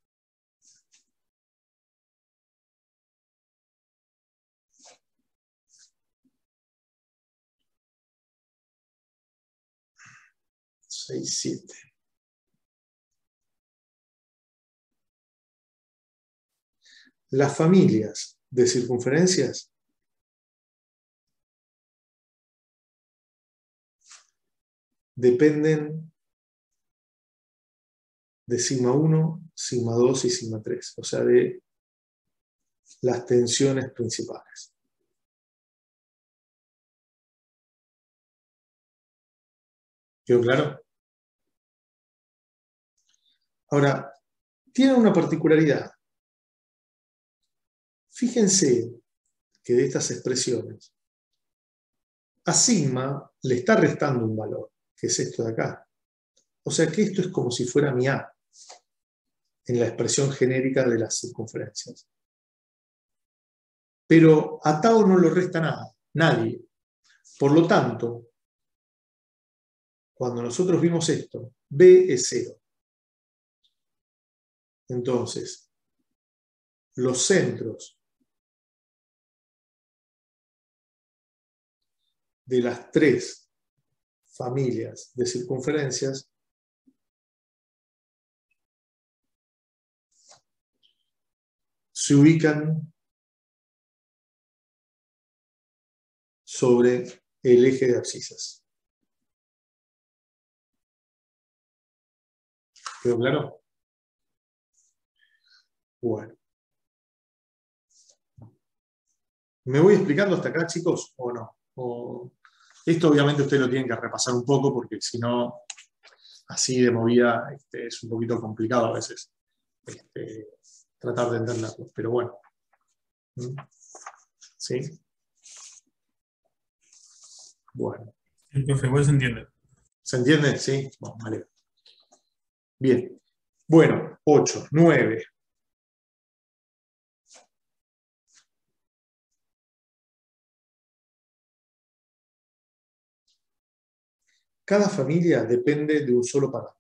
seis, siete. Las familias de circunferencias dependen de sigma uno, sigma dos y sigma tres, o sea, de las tensiones principales. ¿Quedó claro? Ahora, tiene una particularidad. Fíjense que de estas expresiones, a sigma le está restando un valor, que es esto de acá. O sea que esto es como si fuera mi A, en la expresión genérica de las circunferencias. Pero a tau no lo resta nada, nadie. Por lo tanto, cuando nosotros vimos esto, B es cero. Entonces, los centros de las tres familias de circunferencias se ubican sobre el eje de abscisas. ¿Quedó claro? Bueno. ¿Me voy explicando hasta acá, chicos, o no? O... Esto obviamente ustedes lo tienen que repasar un poco, porque si no, así de movida este, es un poquito complicado a veces este, tratar de entenderlo. Pero bueno. ¿Sí? Bueno. El profe, igual se entiende. ¿Se entiende? Sí. Bueno, vale. Bien. Bueno, ocho, nueve. Cada familia depende de un solo parámetro.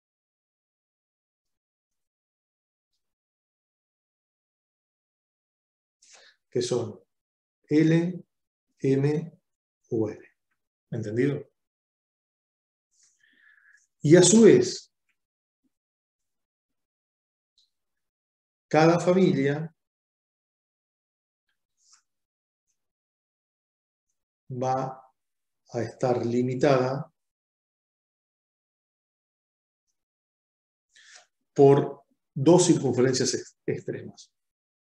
Que son L, M o L. ¿Entendido? Y a su vez, cada familia va a estar limitada por dos circunferencias ex- extremas,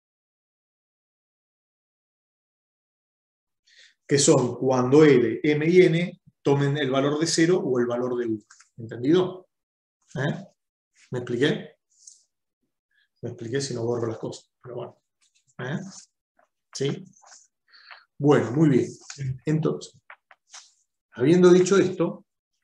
que son cuando L, M y N tomen el valor de cero o el valor de uno. ¿Entendido? ¿Eh? ¿Me expliqué? Me expliqué si no borro las cosas, pero bueno. ¿Eh? ¿Sí? Bueno, muy bien. Entonces, habiendo dicho esto,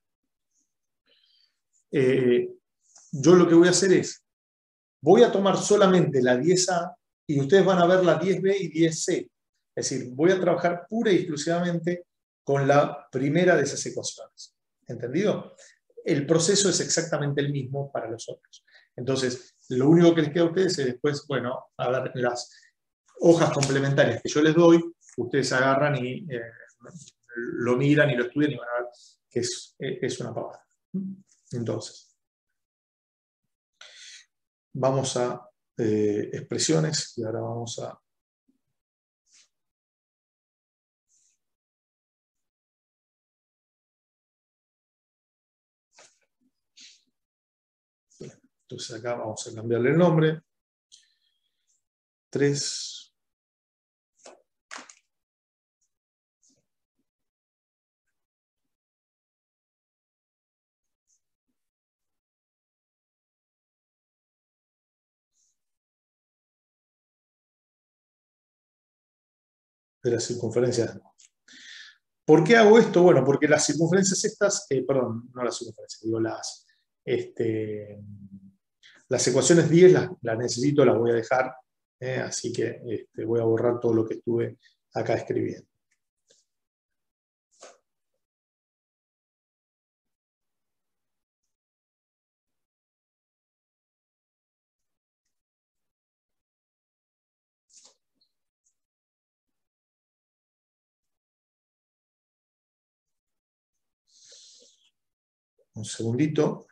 eh, yo lo que voy a hacer es, voy a tomar solamente la diez A y ustedes van a ver la diez B y diez C. Es decir, voy a trabajar pura y exclusivamente con la primera de esas ecuaciones. ¿Entendido? El proceso es exactamente el mismo para los otros. Entonces, lo único que les queda a ustedes es después, bueno, a ver las hojas complementarias que yo les doy, ustedes agarran y eh, lo miran y lo estudian y van a ver que es, es una pavada. Entonces, vamos a eh, expresiones y ahora vamos a entonces acá vamos a cambiarle el nombre. tres. De las circunferencias. ¿Por qué hago esto? Bueno, porque las circunferencias estas, eh, perdón, no las circunferencias, digo las, este, las ecuaciones diez las, las necesito, las voy a dejar, eh, así que este, voy a borrar todo lo que estuve acá escribiendo. Un segundito.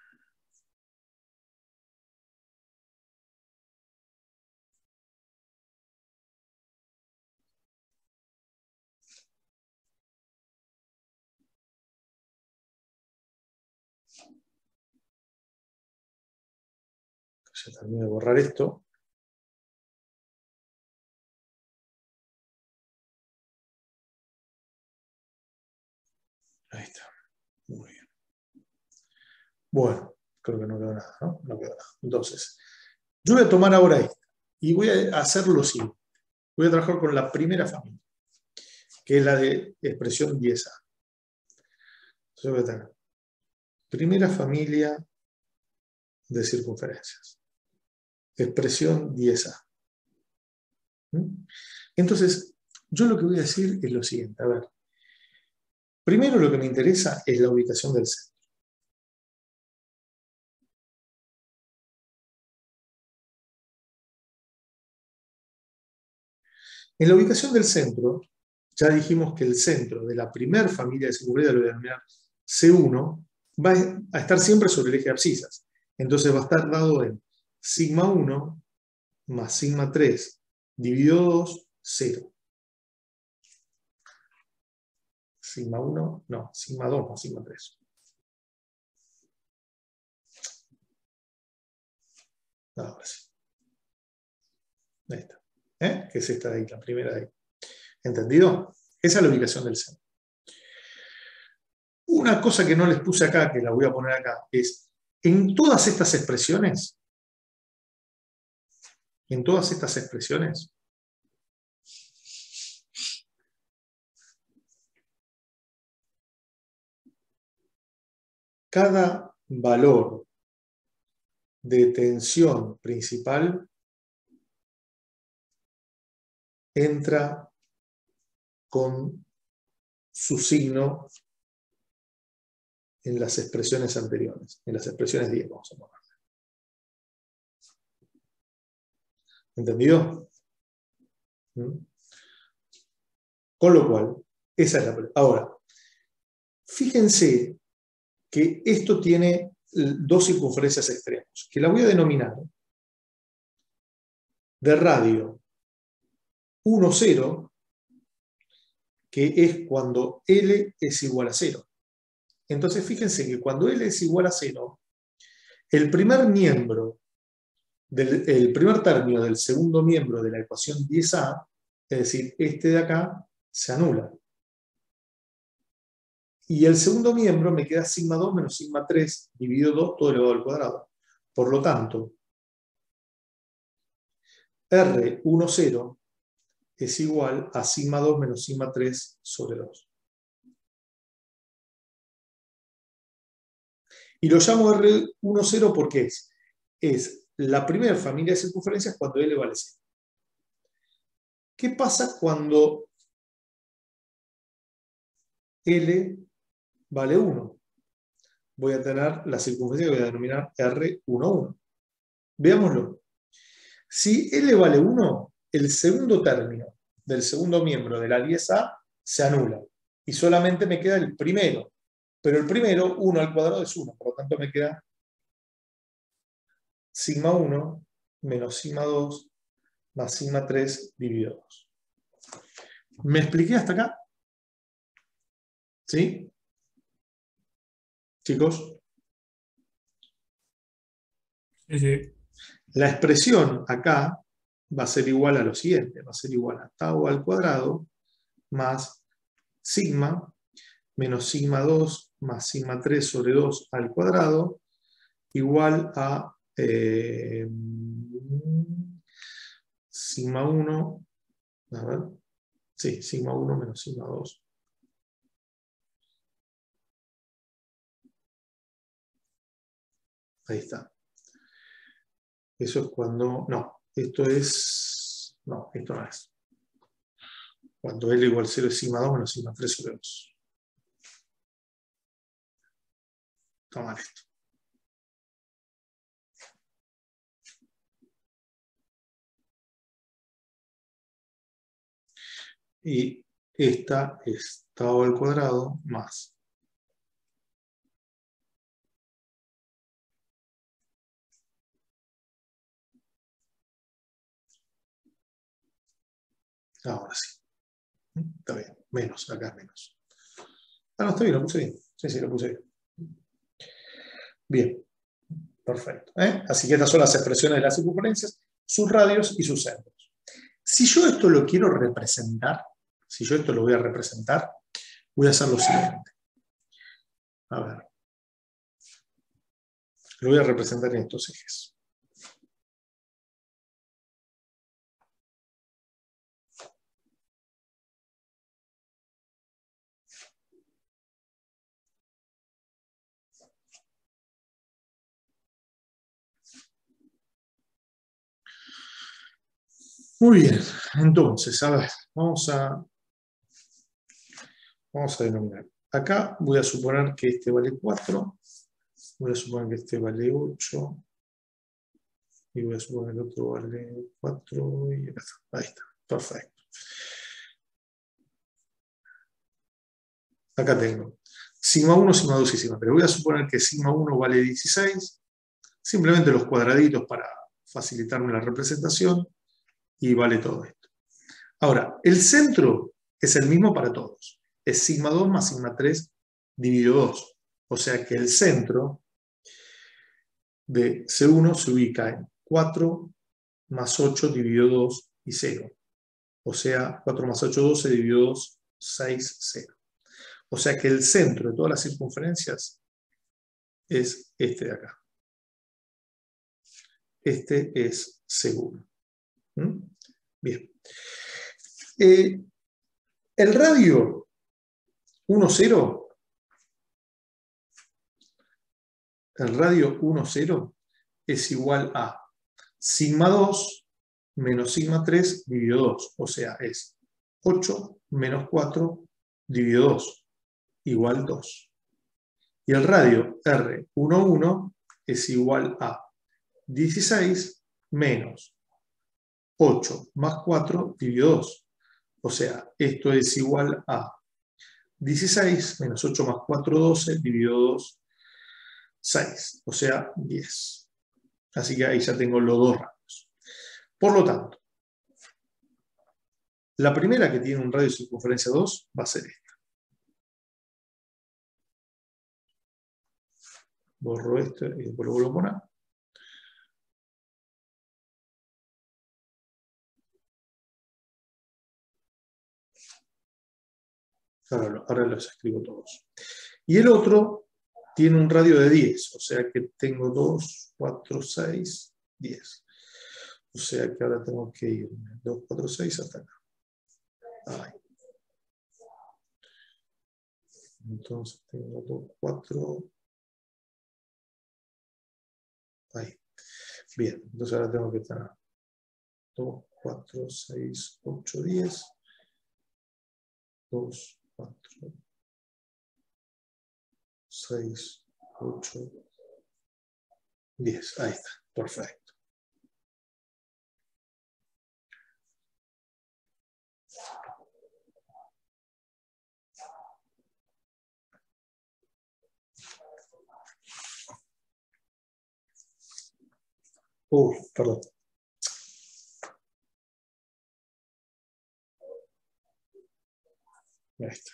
Ya termino de borrar esto. Ahí está. Muy bien. Bueno, creo que no quedó nada, ¿no? No quedó nada. Entonces, yo voy a tomar ahora esta y voy a hacer lo siguiente. Voy a trabajar con la primera familia, que es la de expresión diez a. Entonces voy a tener primera familia de circunferencias. Expresión diez a. ¿Mm? Entonces, yo lo que voy a decir es lo siguiente. A ver, primero lo que me interesa es la ubicación del centro. En la ubicación del centro, ya dijimos que el centro de la primera familia de circunferencias, lo voy a denominar C uno, va a estar siempre sobre el eje de abscisas. Entonces va a estar dado en sigma uno más sigma tres dividido dos, cero. Sigma uno, no, sigma dos más sigma tres. Ahora sí. Ahí está. ¿Eh? Que es esta de ahí, la primera de ahí. ¿Entendido? Esa es la ubicación del centro. Una cosa que no les puse acá, que la voy a poner acá, es en todas estas expresiones, en todas estas expresiones, cada valor de tensión principal entra con su signo en las expresiones anteriores, en las expresiones diez, vamos a poner. ¿Entendido? ¿Mm? Con lo cual, esa es la pregunta. Ahora, fíjense que esto tiene dos circunferencias extremos, que la voy a denominar de radio uno, cero, que es cuando L es igual a cero. Entonces, fíjense que cuando L es igual a cero, el primer miembro, del, el primer término del segundo miembro de la ecuación diez a, es decir, este de acá, se anula. Y el segundo miembro me queda sigma dos menos sigma tres dividido dos todo elevado al cuadrado. Por lo tanto, R uno, cero es igual a sigma dos menos sigma tres sobre dos. Y lo llamo R uno, cero porque es, es la primera familia de circunferencias cuando L vale cero. ¿Qué pasa cuando L vale uno? Voy a tener la circunferencia que voy a denominar R uno, uno. Veámoslo. Si L vale uno, el segundo término del segundo miembro de la diez a se anula. Y solamente me queda el primero. Pero el primero, uno al cuadrado es uno. Por lo tanto me queda sigma uno menos sigma dos más sigma tres dividido dos. ¿Me expliqué hasta acá? ¿Sí? Chicos. Sí, sí. La expresión acá va a ser igual a lo siguiente. Va a ser igual a tau al cuadrado más sigma menos sigma dos más sigma tres sobre dos al cuadrado igual a eh, sigma uno, a ver, sí, sigma uno menos sigma dos. Ahí está. Eso es cuando, no, esto es, no, esto no es. Cuando L igual a cero es sigma dos menos sigma tres sobre dos. Toma esto. Y esta es tau al cuadrado más ahora sí. Está bien. Menos, acá es menos. Ah, no, está bien, lo puse bien. Sí, sí, lo puse bien. Bien. Perfecto. ¿eh? Así que estas son las expresiones de las circunferencias, sus radios y sus centros. Si yo esto lo quiero representar, si yo esto lo voy a representar, voy a hacer lo siguiente. A ver. Lo voy a representar en estos ejes. Muy bien, entonces, a ver, vamos a, vamos a denominar. Acá voy a suponer que este vale cuatro, voy a suponer que este vale ocho, y voy a suponer que el otro vale cuatro, y acá está. Ahí está, perfecto. Acá tengo sigma uno, sigma dos y sigma tres. Voy a suponer que sigma uno vale dieciséis, simplemente los cuadraditos para facilitarme la representación, y vale todo esto. Ahora, el centro es el mismo para todos. Es sigma dos más sigma tres dividido dos. O sea que el centro de C uno se ubica en cuatro más ocho dividido dos y cero. O sea, cuatro más ocho, doce dividido dos, seis, cero. O sea que el centro de todas las circunferencias es este de acá. Este es C uno. ¿Mm? Bien. Eh, el radio uno, cero, el radio uno, cero es igual a sigma dos menos sigma tres dividido dos. O sea, es ocho menos cuatro dividido dos, igual dos. Y el radio R uno, uno es igual a dieciséis menos ocho más cuatro dividido dos. O sea, esto es igual a dieciséis menos ocho más cuatro, doce, dividido dos, seis. O sea, diez. Así que ahí ya tengo los dos radios. Por lo tanto, la primera que tiene un radio de circunferencia dos va a ser esta. Borro esto y después lo vuelvo a poner. Ahora, ahora los escribo todos. Y el otro tiene un radio de diez, o sea que tengo dos, cuatro, seis, diez. O sea que ahora tengo que ir dos, cuatro, seis hasta acá. Ahí. Entonces tengo dos, cuatro. Ahí. Bien, entonces ahora tengo que tener dos, cuatro, seis, ocho, diez. dos, cuatro, seis, ocho, diez. Ahí está, perfecto. Uy, perdón. Ahí está.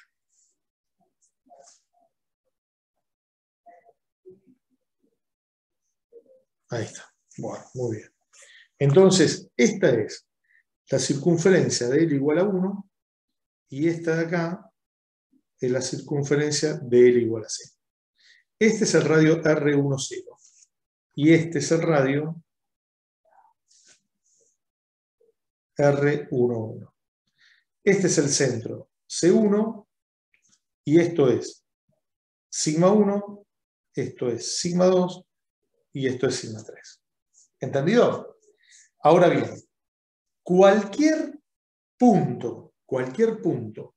Ahí está. Bueno, muy bien. Entonces, esta es la circunferencia de L igual a uno y esta de acá es la circunferencia de L igual a cero. Este es el radio R uno cero y este es el radio R uno uno. Este es el centro C uno y esto es sigma uno, esto es sigma dos y esto es sigma tres. ¿Entendido? Ahora bien, cualquier punto, cualquier punto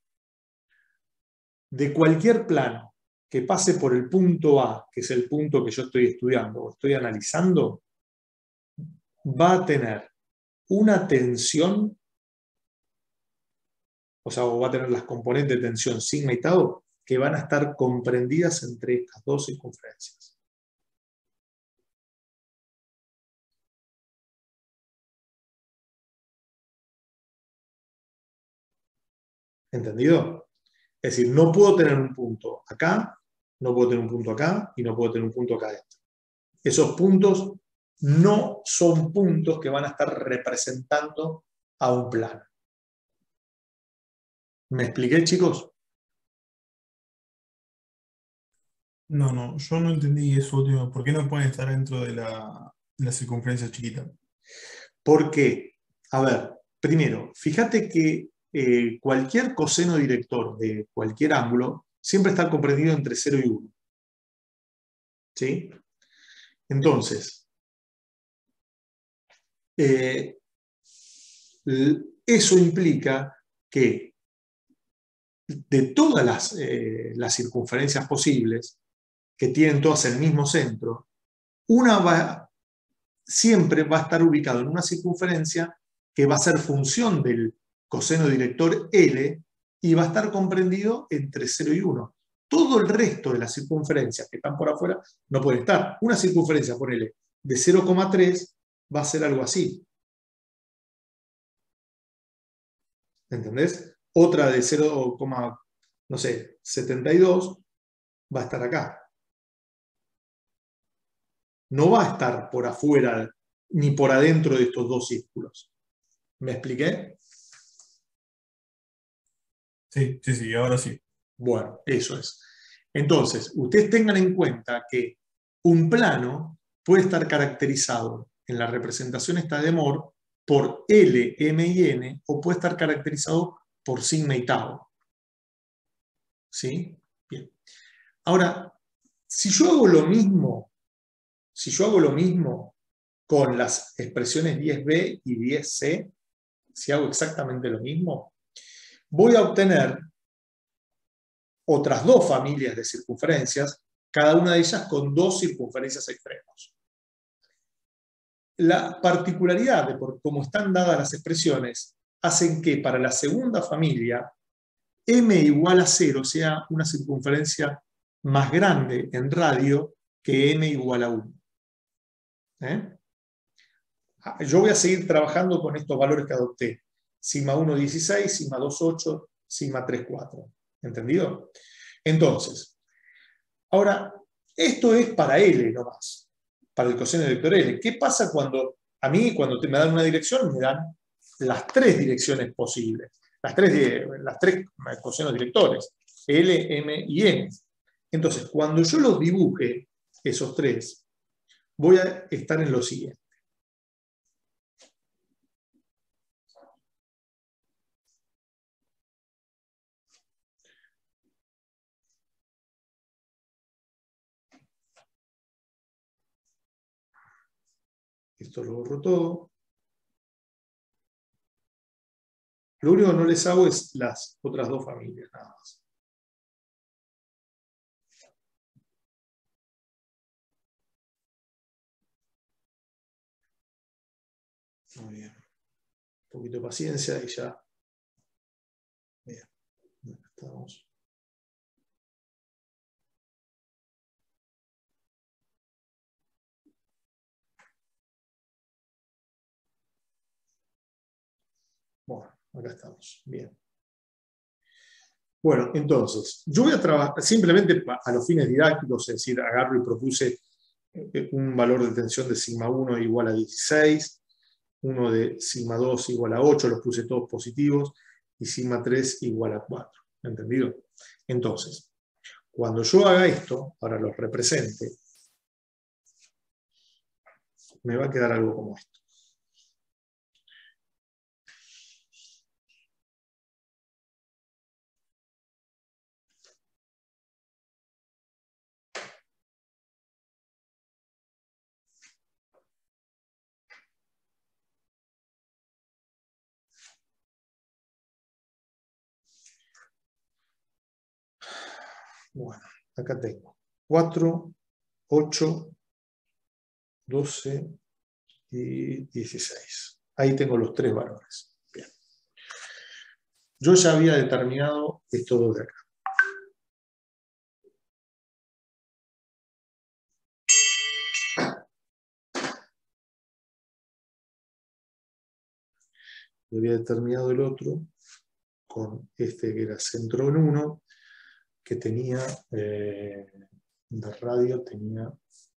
de cualquier plano que pase por el punto A, que es el punto que yo estoy estudiando o estoy analizando, va a tener una tensión, o sea, o va a tener las componentes de tensión sigma y tau que van a estar comprendidas entre estas dos circunferencias. ¿Entendido? Es decir, no puedo tener un punto acá, no puedo tener un punto acá y no puedo tener un punto acá adentro. Esos puntos no son puntos que van a estar representando a un plano. ¿Me expliqué, chicos? No, no, yo no entendí eso último. ¿Por qué no pueden estar dentro de la, de la circunferencia chiquita? Porque, a ver, primero, fíjate que eh, cualquier coseno director de cualquier ángulo siempre está comprendido entre cero y uno. ¿Sí? Entonces, eh, eso implica que de todas las, eh, las circunferencias posibles, que tienen todas el mismo centro, una va, siempre va a estar ubicado en una circunferencia que va a ser función del coseno director L y va a estar comprendido entre cero y uno. Todo el resto de las circunferencias que están por afuera no pueden estar. Una circunferencia, ponele, de cero coma tres va a ser algo así. ¿Entendés? Otra de cero, no sé, setenta y dos va a estar acá. No va a estar por afuera ni por adentro de estos dos círculos. ¿Me expliqué? Sí, sí, sí, ahora sí. Bueno, eso es. Entonces, ustedes tengan en cuenta que un plano puede estar caracterizado en la representación esta de Moore por L, M y N, o puede estar caracterizado por sigma y tau. ¿Sí? Bien. Ahora, si yo hago lo mismo, si yo hago lo mismo con las expresiones diez B y diez C, si hago exactamente lo mismo, voy a obtener otras dos familias de circunferencias, cada una de ellas con dos circunferencias extremos. La particularidad de por cómo están dadas las expresiones hacen que para la segunda familia m igual a cero sea una circunferencia más grande en radio que m igual a uno. ¿Eh? Yo voy a seguir trabajando con estos valores que adopté. Sigma uno, dieciséis, sigma dos, ocho, sigma tres, cuatro. ¿Entendido? Entonces, ahora, esto es para L nomás, para el coseno director L. ¿Qué pasa cuando a mí, cuando me dan una dirección, me dan las tres direcciones posibles? Las tres, las tres cosenos directores, L, M y N. Entonces, cuando yo los dibuje, esos tres, voy a estar en lo siguiente. Esto lo borro todo. Lo único que no les hago es las otras dos familias, nada más. Muy bien. Un poquito de paciencia y ya. Bien. Estamos. Bueno, acá estamos. Bien. Bueno, entonces, yo voy a trabajar simplemente a los fines didácticos, es decir, agarro y propuse un valor de tensión de sigma uno igual a dieciséis, uno de sigma dos igual a ocho, los puse todos positivos, y sigma tres igual a cuatro. ¿Entendido? Entonces, cuando yo haga esto, ahora los represente, me va a quedar algo como esto. Bueno, acá tengo cuatro, ocho, doce y dieciséis. Ahí tengo los tres valores. Bien. Yo ya había determinado estos dos de acá. Y había determinado el otro con este que era centro en uno, que tenía, eh, de radio tenía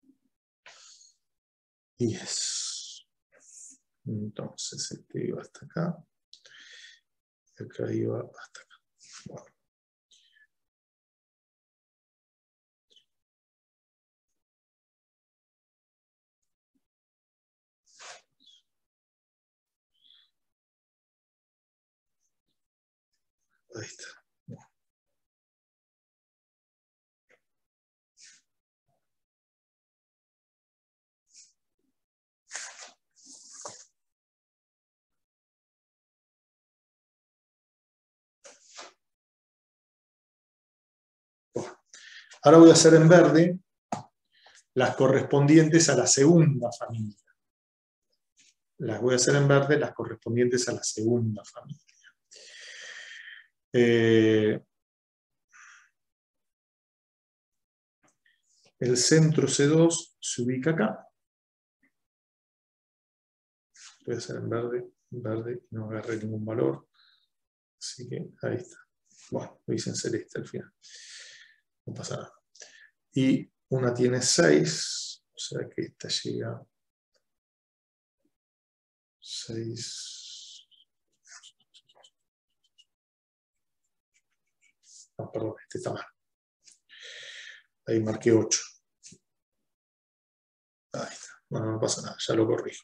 diez. Entonces este iba hasta acá, y acá iba hasta acá. Bueno. Ahí está. Bueno. Bueno. Ahora voy a hacer en verde las correspondientes a la segunda familia. Las voy a hacer en verde las correspondientes a la segunda familia. Eh, el centro C dos se ubica acá. Voy a hacer en verde, en verde, no agarré ningún valor. Así que ahí está. Bueno, lo hice en celeste al final. No pasa nada. Y una tiene seis, o sea que esta llega seis. No, perdón, este está mal. Ahí marqué ocho. Ahí está. Bueno, no pasa nada, ya lo corrijo.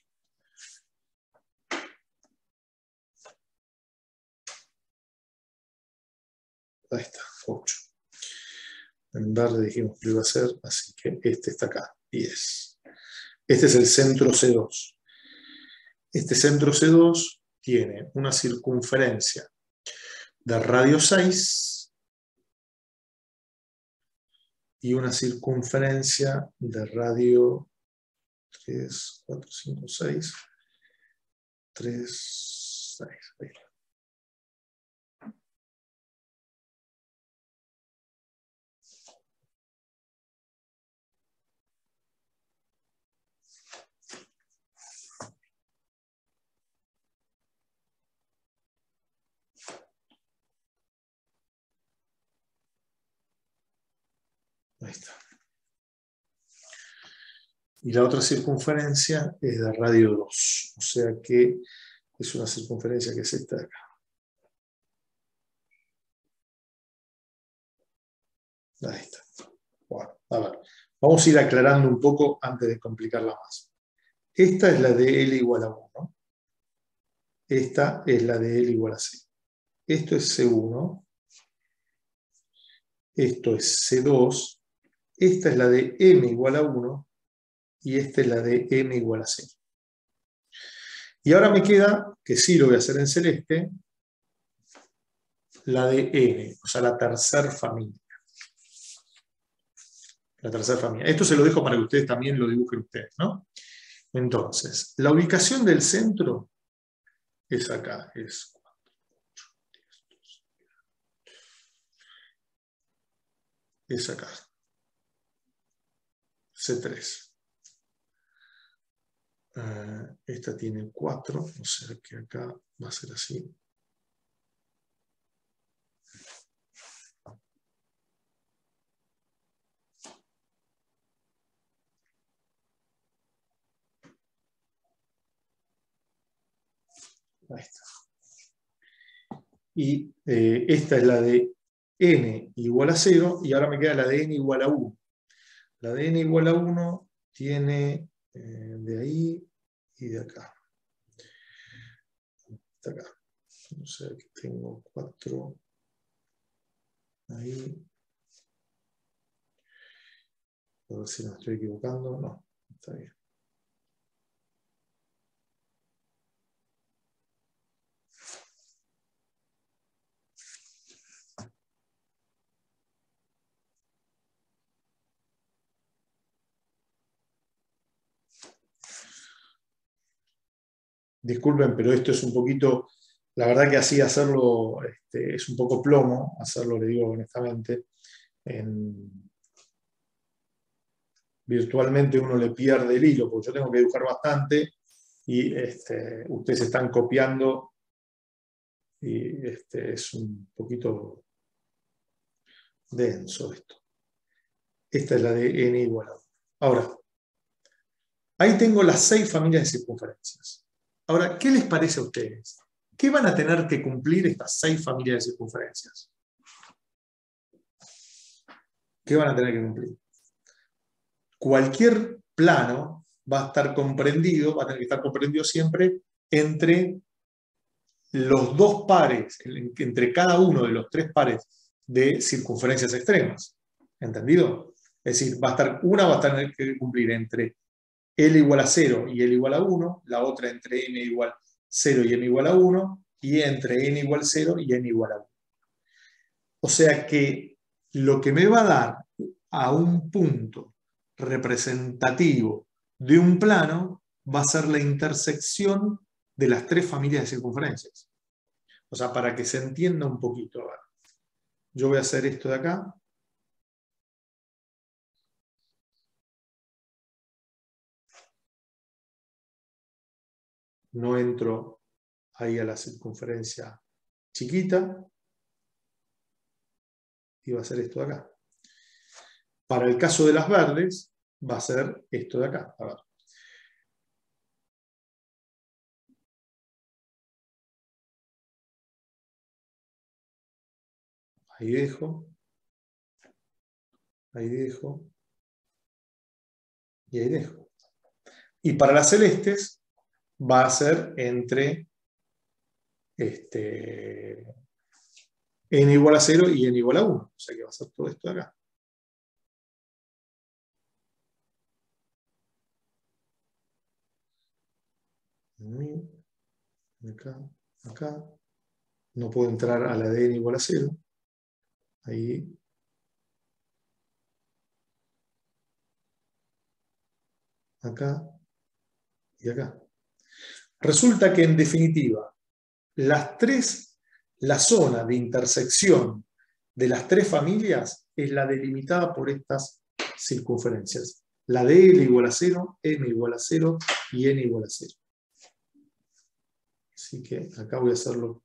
Ahí está, ocho. En verde dijimos que lo iba a hacer, así que este está acá, diez. Este es el centro C dos. Este centro C dos tiene una circunferencia de radio seis y una circunferencia de radio tres, cuatro, cinco, seis. tres, seis. Ahí está. Ahí está. Y la otra circunferencia es de radio dos, o sea que es una circunferencia que es esta de acá. Ahí está. Bueno, a ver, vamos a ir aclarando un poco antes de complicarla más. Esta es la de L igual a uno. Esta es la de L igual a C. Esto es C uno. Esto es C dos. Esta es la de M igual a uno. Y esta es la de M igual a C. Y ahora me queda, que sí lo voy a hacer en celeste, la de N, o sea, la tercera familia. La tercera familia. Esto se lo dejo para que ustedes también lo dibujen ustedes, ¿no? Entonces, la ubicación del centro es acá, es cuatro, ocho, diez, es acá, C tres. Uh, esta tiene cuatro, o sea que acá va a ser así. Ahí está. Y eh, esta es la de n igual a cero, y ahora me queda la de n igual a uno. La de n igual a uno tiene eh, de ahí y de acá. Hasta acá. O sea que tengo cuatro ahí. A ver si no estoy equivocando. No, está bien. Disculpen, pero esto es un poquito, la verdad que así hacerlo este, es un poco plomo, hacerlo, le digo honestamente. En, virtualmente uno le pierde el hilo, porque yo tengo que dibujar bastante y este, ustedes están copiando y este, es un poquito denso esto. Esta es la de n igual a uno. Ahora, ahí tengo las seis familias de circunferencias. Ahora, ¿qué les parece a ustedes? ¿Qué van a tener que cumplir estas seis familias de circunferencias? ¿Qué van a tener que cumplir? Cualquier plano va a estar comprendido, va a tener que estar comprendido siempre entre los dos pares, entre cada uno de los tres pares de circunferencias extremas. ¿Entendido? Es decir, va a estar, una va a tener que cumplir entre L igual a cero y L igual a uno, la otra entre n igual a cero y n igual a uno, y entre n igual a cero y n igual a uno. O sea que lo que me va a dar a un punto representativo de un plano va a ser la intersección de las tres familias de circunferencias. O sea, para que se entienda un poquito. Yo voy a hacer esto de acá. No entro ahí a la circunferencia chiquita. Y va a ser esto de acá. Para el caso de las verdes, va a ser esto de acá. A ver. Ahí dejo. Ahí dejo. Y ahí dejo. Y para las celestes, va a ser entre este, n igual a cero y n igual a uno. O sea que va a ser todo esto de acá. Acá, acá. No puedo entrar a la de n igual a cero. Ahí. Acá. Y acá. Resulta que en definitiva, las tres, la zona de intersección de las tres familias es la delimitada por estas circunferencias. La de L igual a cero, M igual a cero y N igual a cero. Así que acá voy a hacerlo.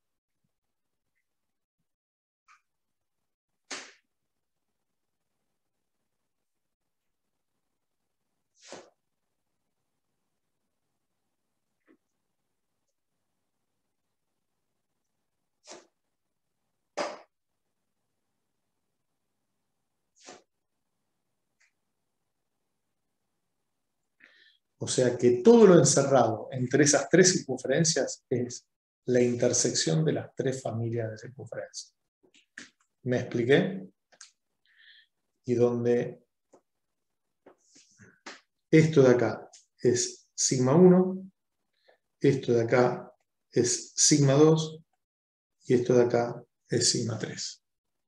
O sea que todo lo encerrado entre esas tres circunferencias es la intersección de las tres familias de circunferencias. ¿Me expliqué? Y donde esto de acá es sigma uno, esto de acá es sigma dos y esto de acá es sigma tres.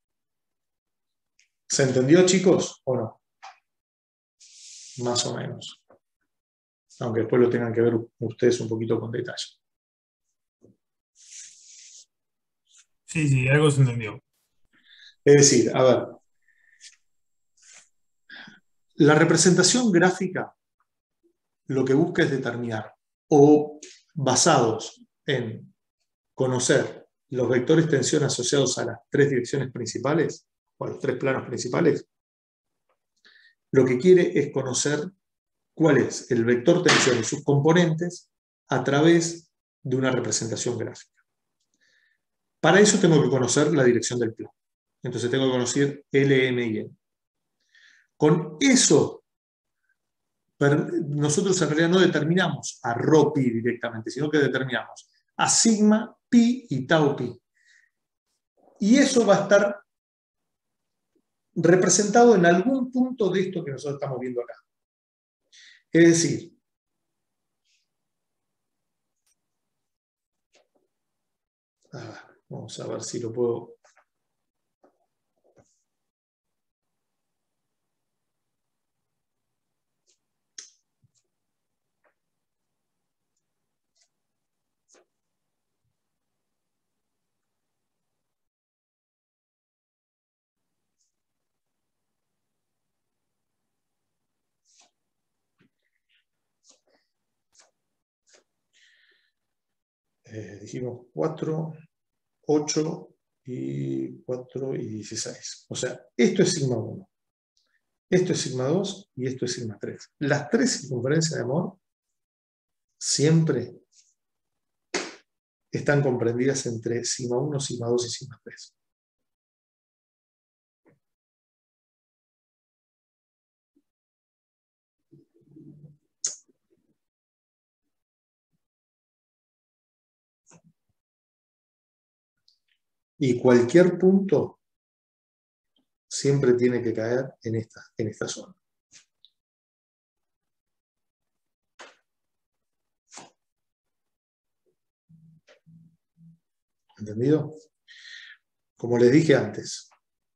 ¿Se entendió, chicos, o no? Más o menos. Aunque después lo tengan que ver ustedes un poquito con detalle. Sí, sí, algo se entendió. Es decir, a ver, la representación gráfica lo que busca es determinar o basados en conocer los vectores tensión asociados a las tres direcciones principales, o a los tres planos principales, lo que quiere es conocer cuál es el vector tensión y sus componentes a través de una representación gráfica. Para eso tengo que conocer la dirección del plano. Entonces tengo que conocer L, M y N. Con eso, nosotros en realidad no determinamos a rho pi directamente, sino que determinamos a sigma, pi y tau pi. Y eso va a estar representado en algún punto de esto que nosotros estamos viendo acá. Es decir, ah, vamos a ver si lo puedo... Eh, dijimos cuatro, ocho y cuatro y dieciséis. O sea, esto es sigma uno, esto es sigma dos y esto es sigma tres. Las tres circunferencias de amor siempre están comprendidas entre sigma uno, sigma dos y sigma tres. Y cualquier punto siempre tiene que caer en esta, en esta zona. ¿Entendido? Como les dije antes,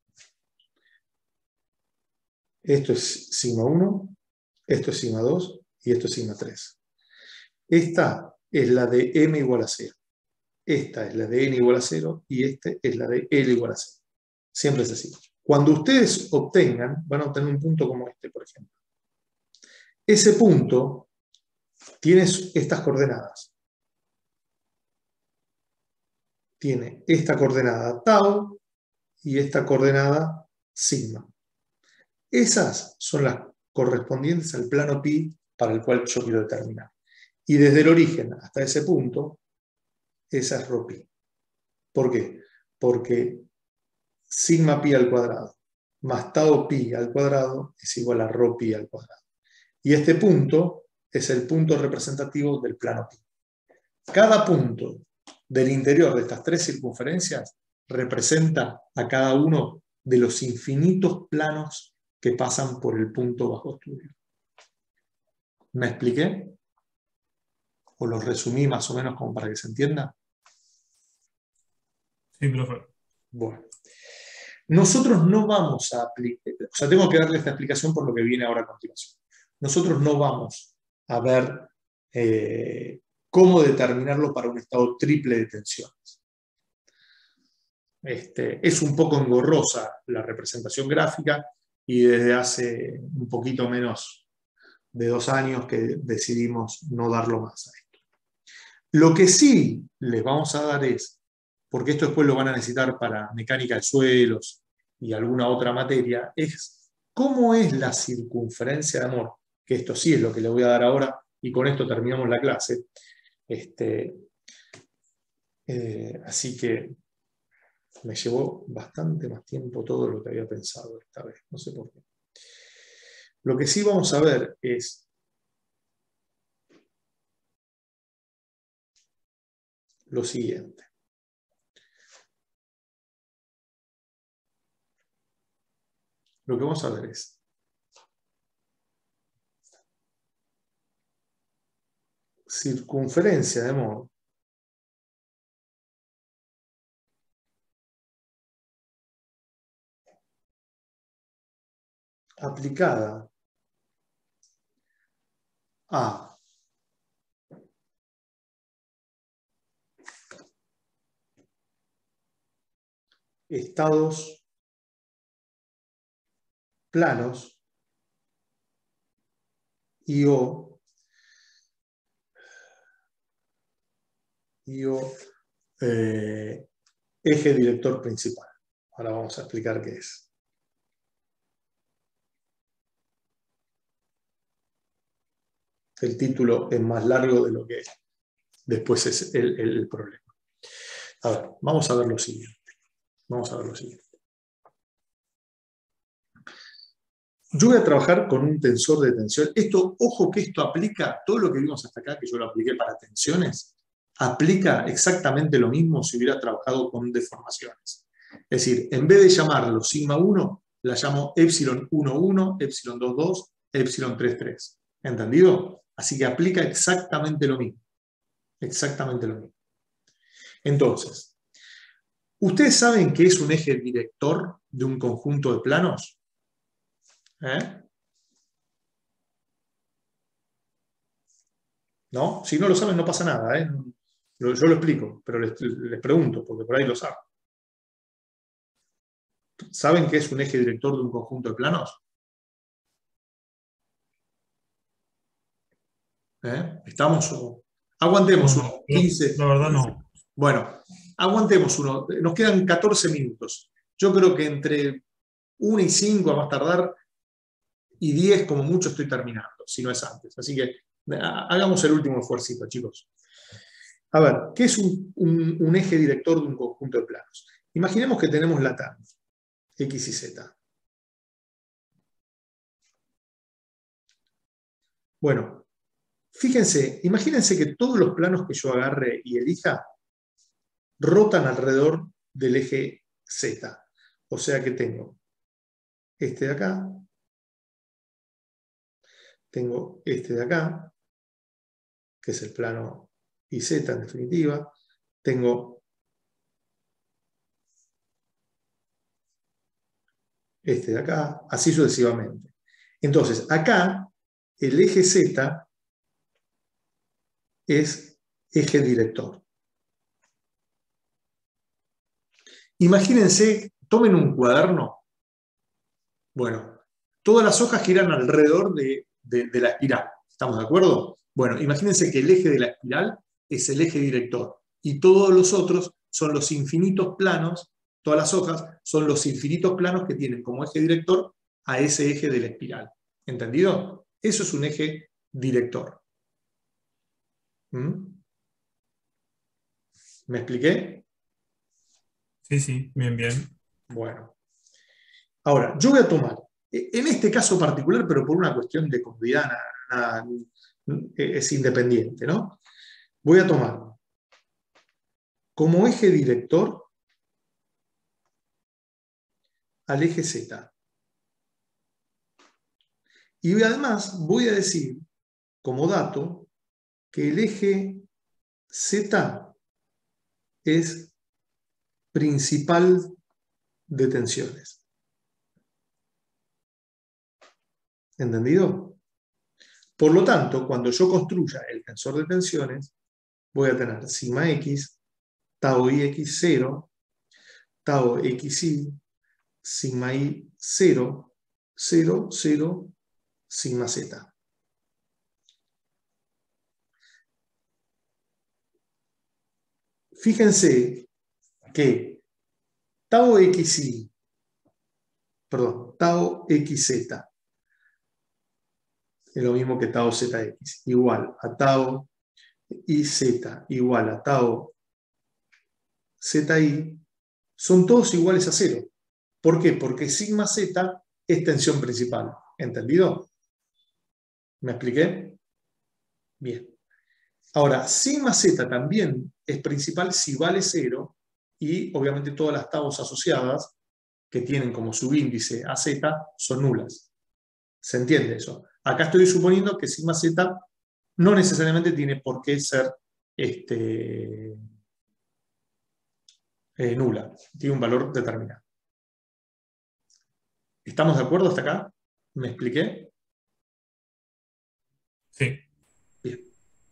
esto es sigma uno, esto es sigma dos y esto es sigma tres. Esta es la de m igual a cero. Esta es la de n igual a cero y esta es la de l igual a cero. Siempre es así. Cuando ustedes obtengan, van a obtener un punto como este, por ejemplo. Ese punto tiene estas coordenadas. Tiene esta coordenada tau y esta coordenada sigma. Esas son las correspondientes al plano pi para el cual yo quiero determinar. Y desde el origen hasta ese punto, esa es rho pi. ¿Por qué? Porque sigma pi al cuadrado más tau pi al cuadrado es igual a rho pi al cuadrado. Y este punto es el punto representativo del plano pi. Cada punto del interior de estas tres circunferencias representa a cada uno de los infinitos planos que pasan por el punto bajo estudio. ¿Me expliqué? ¿O lo resumí más o menos como para que se entienda? Sí, profe. Bueno. Nosotros no vamos a aplicar, o sea, tengo que darle esta explicación por lo que viene ahora a continuación. Nosotros no vamos a ver eh, cómo determinarlo para un estado triple de tensiones. Este, es un poco engorrosa la representación gráfica y desde hace un poquito menos de dos años que decidimos no darlo más a esto. Lo que sí les vamos a dar es, porque esto después lo van a necesitar para mecánica de suelos y alguna otra materia, es cómo es la circunferencia de amor, que esto sí es lo que les voy a dar ahora, y con esto terminamos la clase. Este, eh, así que me llevó bastante más tiempo todo lo que había pensado esta vez, no sé por qué. Lo que sí vamos a ver es lo siguiente. Lo que vamos a ver es circunferencia de modo aplicada a estados planos y o I O eh, eje director principal. Ahora vamos a explicar qué es. El título es más largo de lo que después es el, el, el problema. A ver, vamos a ver lo siguiente. Vamos a ver lo siguiente. Yo voy a trabajar con un tensor de tensión. Esto, ojo que esto aplica, todo lo que vimos hasta acá, que yo lo apliqué para tensiones, aplica exactamente lo mismo si hubiera trabajado con deformaciones. Es decir, en vez de llamarlo sigma uno, la llamo epsilon uno uno, epsilon dos dos, epsilon tres tres. ¿Entendido? Así que aplica exactamente lo mismo. Exactamente lo mismo. Entonces, ¿ustedes saben qué es un eje director de un conjunto de planos? ¿Eh? ¿No? Si no lo saben, no pasa nada. ¿eh? Yo lo explico, pero les, les pregunto, porque por ahí lo saben. ¿Saben qué es un eje director de un conjunto de planos? ¿Eh? Estamos. Aguantemos No, unos no, quince. la verdad no. Bueno, aguantemos uno. Nos quedan catorce minutos. Yo creo que entre uno y cinco a más tardar, y diez como mucho estoy terminando, si no es antes. Así que hagamos el último esfuerzo, chicos. A ver, ¿qué es un, un, un eje director de un conjunto de planos? Imaginemos que tenemos la TAN, X y Z. Bueno, fíjense, imagínense que todos los planos que yo agarre y elija rotan alrededor del eje Z. O sea que tengo este de acá, tengo este de acá, que es el plano I Z en definitiva, tengo este de acá, así sucesivamente. Entonces, acá, el eje Z es eje director. Imagínense, tomen un cuaderno. Bueno, todas las hojas giran alrededor de, de, de la espiral. ¿Estamos de acuerdo? Bueno, imagínense que el eje de la espiral es el eje director y todos los otros son los infinitos planos, todas las hojas son los infinitos planos que tienen como eje director a ese eje de la espiral. ¿Entendido? Eso es un eje director. ¿Mm? ¿Me expliqué? Sí, sí, bien, bien. Bueno. Ahora, yo voy a tomar, en este caso particular, pero por una cuestión de comodidad, nada, nada, es independiente, ¿no? Voy a tomar como eje director al eje Z. Y además voy a decir, como dato, que el eje Z es principal de tensiones. ¿Entendido? Por lo tanto, cuando yo construya el tensor de tensiones, voy a tener sigma X, tau I X cero, tau X Y, sigma I cero, cero, cero, sigma Z. Fíjense que tau X Y, perdón, tau X Z es lo mismo que tau Z X, igual a tau I Z igual a tau Z I, son todos iguales a cero. ¿Por qué? Porque sigma Z es tensión principal. ¿Entendido? ¿Me expliqué? Bien. Ahora, sigma Z también es principal si vale cero y obviamente todas las taus asociadas que tienen como subíndice a Z son nulas. ¿Se entiende eso? Acá estoy suponiendo que sigma Z no necesariamente tiene por qué ser este, eh, nula, tiene un valor determinado. ¿Estamos de acuerdo hasta acá? ¿Me expliqué? Sí. Bien.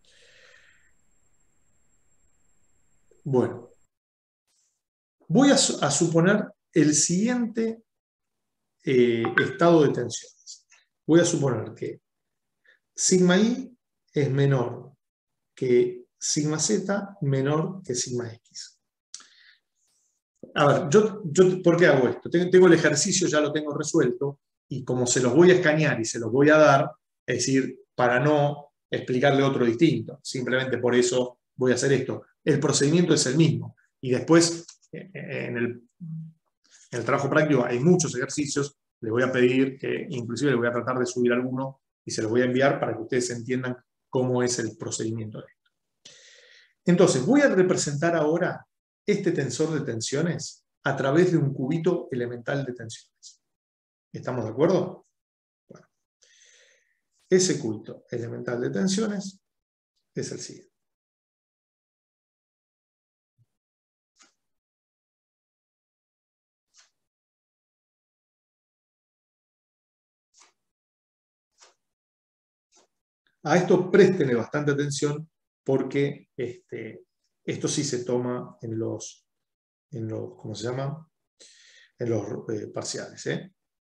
Bueno, voy a, a suponer el siguiente eh, estado de tensiones. Voy a suponer que sigma I es menor que sigma z menor que sigma x. A ver, yo, yo ¿por qué hago esto? Tengo, tengo el ejercicio, ya lo tengo resuelto, y como se los voy a escanear y se los voy a dar, es decir, para no explicarle otro distinto, simplemente por eso voy a hacer esto. El procedimiento es el mismo, y después en el, en el trabajo práctico hay muchos ejercicios, les voy a pedir que, inclusive les voy a tratar de subir alguno y se los voy a enviar para que ustedes entiendan cómo es el procedimiento de esto. Entonces, voy a representar ahora este tensor de tensiones a través de un cubito elemental de tensiones. ¿Estamos de acuerdo? Bueno, ese cubito elemental de tensiones es el siguiente. A esto préstenle bastante atención porque este, esto sí se toma en los, en los ¿cómo se llama? En los eh, parciales. ¿eh?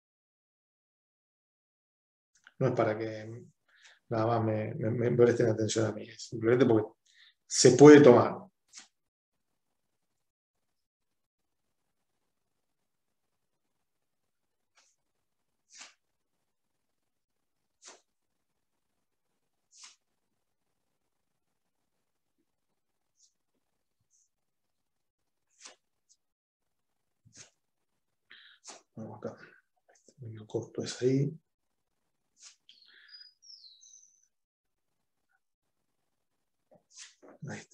No es para que nada más me, me, me presten atención a mí, es simplemente porque se puede tomar. Vamos acá. Medio corto es ahí. Ahí está.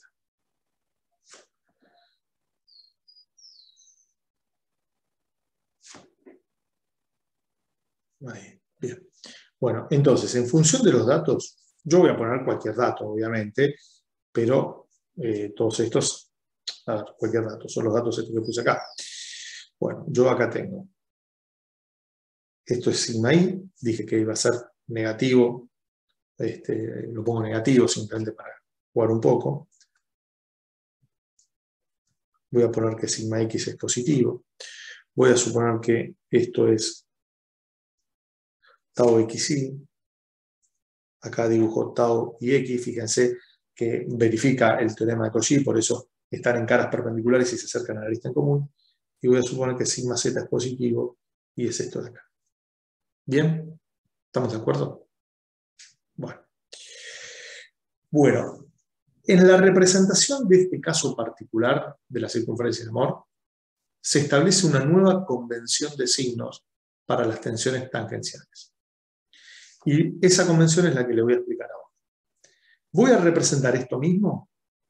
Ahí. Bien. Bueno, entonces, en función de los datos, yo voy a poner cualquier dato, obviamente, pero eh, todos estos, a ver, cualquier dato, son los datos estos que puse acá. Bueno, yo acá tengo. Esto es sigma i, dije que iba a ser negativo, este, lo pongo negativo simplemente para jugar un poco. Voy a poner que sigma x es positivo. Voy a suponer que esto es tau xi. Acá dibujo tau y x, fíjense que verifica el teorema de Cauchy, por eso están en caras perpendiculares y se acercan a la arista en común. Y voy a suponer que sigma z es positivo y es esto de acá. ¿Bien? ¿Estamos de acuerdo? Bueno. Bueno, en la representación de este caso particular de la circunferencia de Mohr, se establece una nueva convención de signos para las tensiones tangenciales. Y esa convención es la que le voy a explicar ahora. Voy a representar esto mismo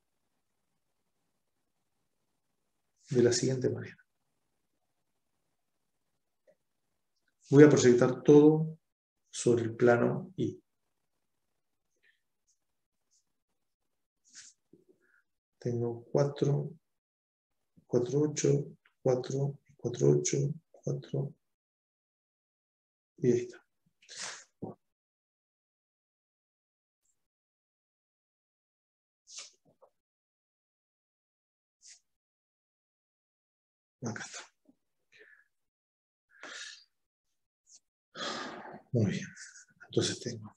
de la siguiente manera. Voy a proyectar todo sobre el plano I. Tengo cuatro, cuatro, ocho, cuatro, cuatro, ocho, cuatro, y ahí está. Acá está. Muy bien. Entonces tengo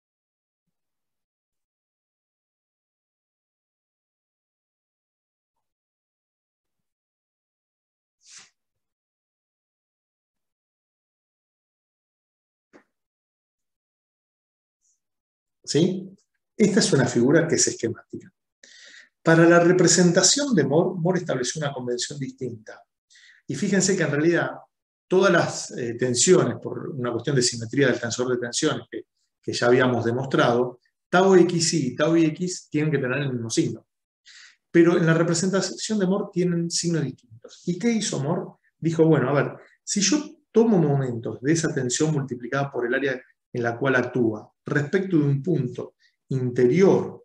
¿sí? Esta es una figura que es esquemática. Para la representación de Mohr, Mohr estableció una convención distinta. Y fíjense que en realidad todas las eh, tensiones, por una cuestión de simetría del tensor de tensiones que, que ya habíamos demostrado, tau xi y tau x tienen que tener el mismo signo. Pero en la representación de Mohr tienen signos distintos. ¿Y qué hizo Mohr? Dijo, bueno, a ver, si yo tomo momentos de esa tensión multiplicada por el área en la cual actúa respecto de un punto interior,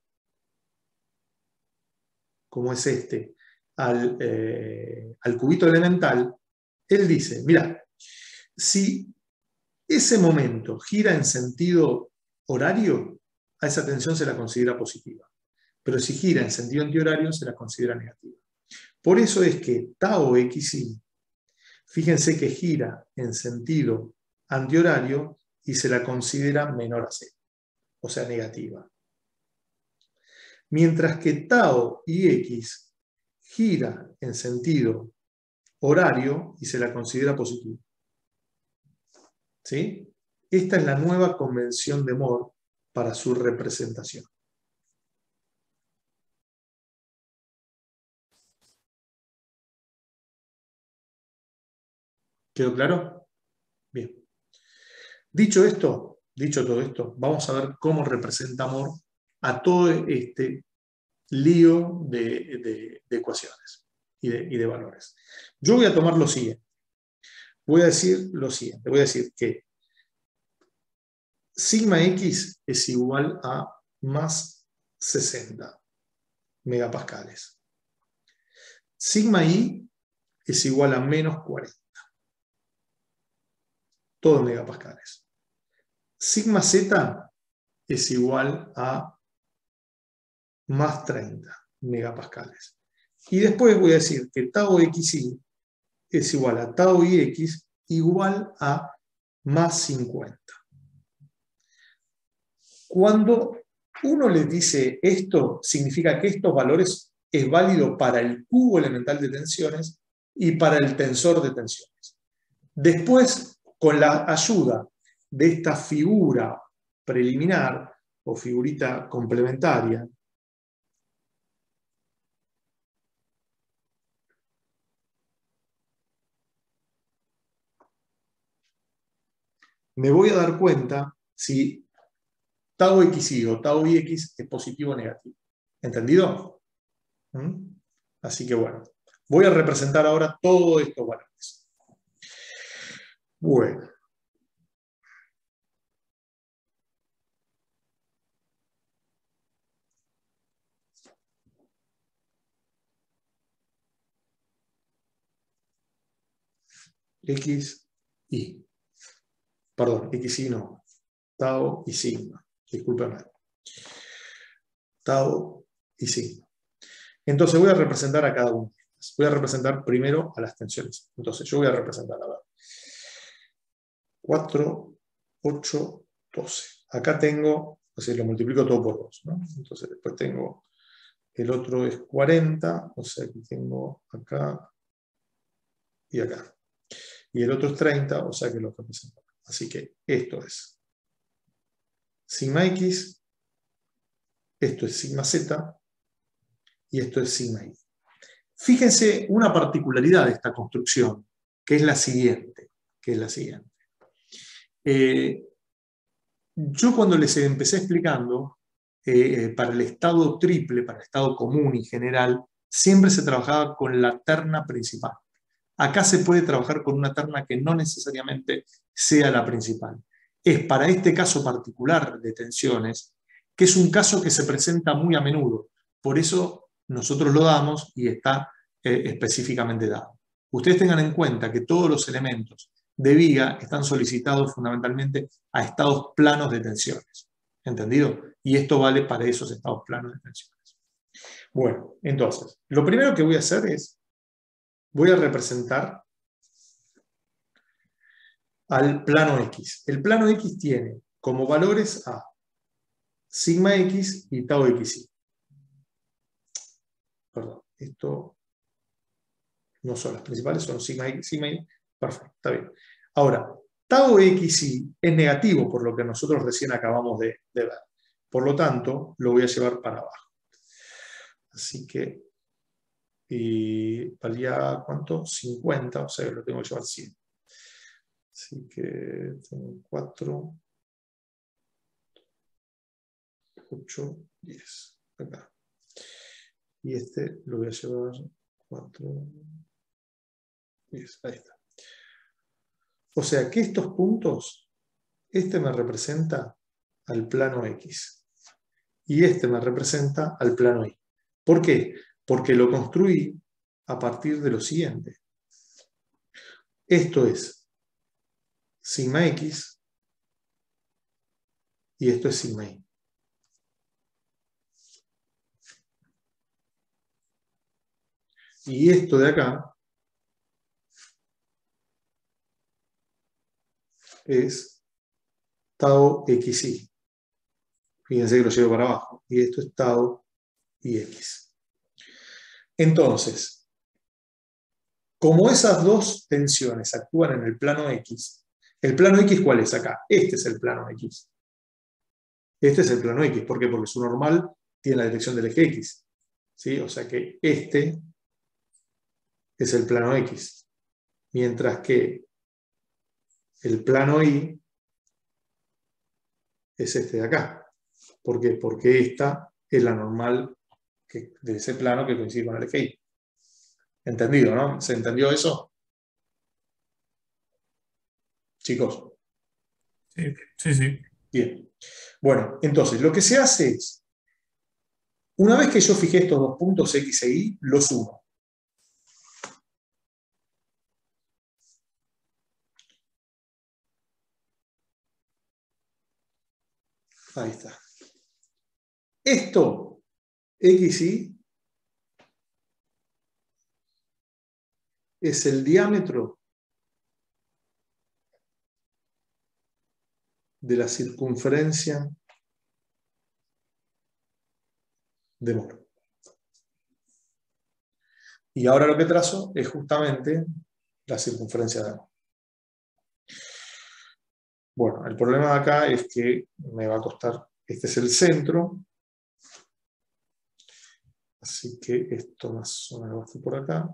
como es este, al, eh, al cubito elemental, él dice, mira, si ese momento gira en sentido horario, a esa tensión se la considera positiva. Pero si gira en sentido antihorario, se la considera negativa. Por eso es que tau xi, fíjense que gira en sentido antihorario y se la considera menor a cero, o sea, negativa. Mientras que tau y x gira en sentido horario y se la considera positiva. ¿Sí? Esta es la nueva convención de Moore para su representación. ¿Quedó claro? Bien. Dicho esto, dicho todo esto, vamos a ver cómo representa Moore a todo este lío de, de, de ecuaciones y de, y de valores. Yo voy a tomar lo siguiente. Voy a decir lo siguiente. Voy a decir que sigma x es igual a más sesenta megapascales. Sigma y es igual a menos cuarenta. Todo en megapascales. Sigma z es igual a más treinta megapascales. Y después voy a decir que tau xy es igual a tau ix igual a más cincuenta. Cuando uno le dice esto, significa que estos valores es válido para el cubo elemental de tensiones y para el tensor de tensiones. Después, con la ayuda de esta figura preliminar o figurita complementaria, me voy a dar cuenta si tau xy o tau ix es positivo o negativo. ¿Entendido? ¿Mm? Así que bueno, voy a representar ahora todos estos valores. Bueno. X, Y. Perdón, X, Y no. Tau y sigma. Discúlpeme. Tau y sigma. Entonces voy a representar a cada uno de estas. Voy a representar primero a las tensiones. Entonces yo voy a representar, a ver. cuatro, ocho, doce. Acá tengo, o sea, lo multiplico todo por dos, ¿no? Entonces después tengo, el otro es cuarenta, o sea que tengo acá y acá. Y el otro es treinta, o sea que lo represento. Así que esto es sigma x, esto es sigma z, y esto es sigma y. Fíjense una particularidad de esta construcción, que es la siguiente, que es la siguiente. Eh, yo cuando les empecé explicando, eh, para el estado triple, para el estado común y general, siempre se trabajaba con la terna principal. Acá se puede trabajar con una terna que no necesariamente sea la principal. Es para este caso particular de tensiones, que es un caso que se presenta muy a menudo. Por eso nosotros lo damos y está eh, específicamente dado. Ustedes tengan en cuenta que todos los elementos de viga están solicitados fundamentalmente a estados planos de tensiones. ¿Entendido? Y esto vale para esos estados planos de tensiones. Bueno, entonces, lo primero que voy a hacer es, voy a representar al plano X. El plano X tiene como valores a sigma X y tau xy. Perdón, esto no son las principales, son sigma X, sigma Y. Perfecto, está bien. Ahora, tau xy es negativo por lo que nosotros recién acabamos de, de ver. Por lo tanto, lo voy a llevar para abajo. Así que, y valía, ¿cuánto? cincuenta, o sea, lo tengo que llevar cien. Así que tengo cuatro, ocho, diez. Acá. Y este lo voy a llevar cuatro, diez. Ahí está. O sea que estos puntos, este me representa al plano X. Y este me representa al plano Y. ¿Por qué? Porque lo construí a partir de lo siguiente. Esto es sigma X y esto es sigma Y. Y esto de acá es tau xy. Fíjense que lo llevo para abajo. Y esto es tau y X. Entonces, como esas dos tensiones actúan en el plano X, ¿el plano X cuál es acá? Este es el plano X. Este es el plano X. ¿Por qué? Porque su normal tiene la dirección del eje X. ¿Sí? O sea que este es el plano X. Mientras que el plano Y es este de acá. ¿Por qué? Porque esta es la normal que, de ese plano que coincide con el eje Y. ¿Entendido, no? ¿Se entendió eso? Chicos. Sí, sí, sí. Bien. Bueno, entonces lo que se hace es, una vez que yo fijé estos dos puntos X e Y, los uno. Ahí está. Esto, X y, es el diámetro de la circunferencia de Moore. Y ahora lo que trazo es justamente la circunferencia de Moore. Bueno, el problema de acá es que me va a costar, este es el centro, así que esto más o menos va a estar por acá,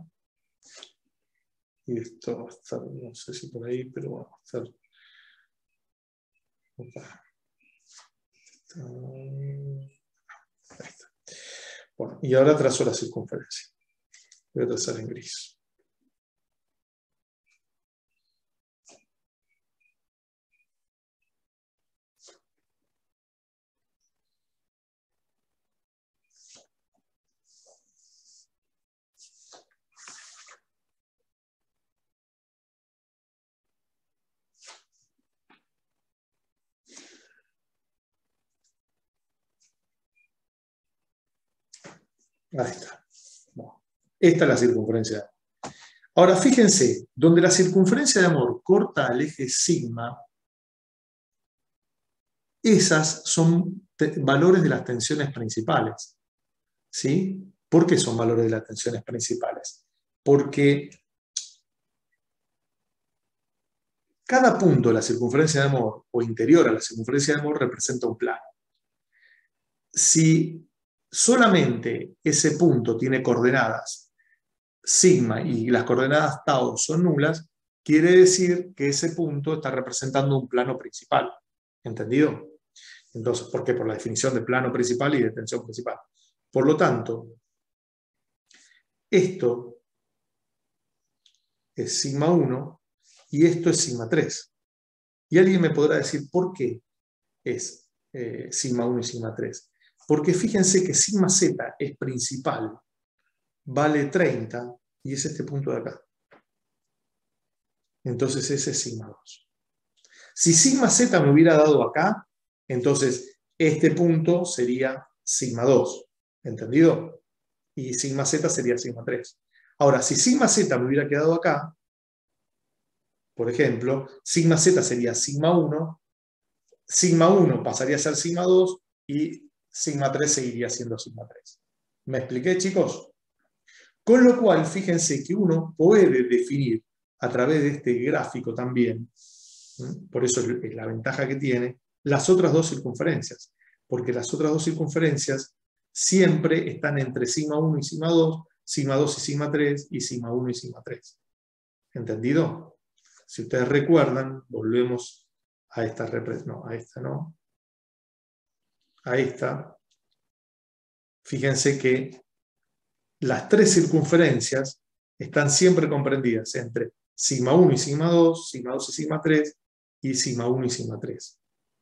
y esto va a estar, no sé si por ahí, pero va a estar acá. Ahí está. Bueno, y ahora trazo la circunferencia. Voy a trazar en gris. Ahí está. Bueno, esta es la circunferencia de Moore. Ahora fíjense, donde la circunferencia de Moore corta al eje sigma, esas son valores de las tensiones principales. ¿Sí? ¿Por qué son valores de las tensiones principales? Porque cada punto de la circunferencia de Moore o interior a la circunferencia de Moore representa un plano. Si solamente ese punto tiene coordenadas sigma y las coordenadas tau son nulas, quiere decir que ese punto está representando un plano principal. ¿Entendido? Entonces, ¿por qué? Por la definición de plano principal y de tensión principal. Por lo tanto, esto es sigma uno y esto es sigma tres. Y alguien me podrá decir, ¿por qué es eh, sigma uno y sigma tres? Porque fíjense que sigma z es principal, vale treinta, y es este punto de acá. Entonces ese es sigma dos. Si sigma z me hubiera dado acá, entonces este punto sería sigma dos. ¿Entendido? Y sigma z sería sigma tres. Ahora, si sigma z me hubiera quedado acá, por ejemplo, sigma z sería sigma uno, sigma uno pasaría a ser sigma dos y sigma tres seguiría siendo sigma tres. ¿Me expliqué, chicos? Con lo cual, fíjense que uno puede definir a través de este gráfico también, ¿sí? Por eso es la ventaja que tiene, las otras dos circunferencias. Porque las otras dos circunferencias siempre están entre sigma uno y sigma dos, sigma dos y sigma tres, y sigma uno y sigma tres. ¿Entendido? Si ustedes recuerdan, volvemos a esta representación, no, a esta no, a esta. Fíjense que las tres circunferencias están siempre comprendidas entre sigma uno y sigma dos, sigma dos y sigma tres, y sigma uno y sigma tres.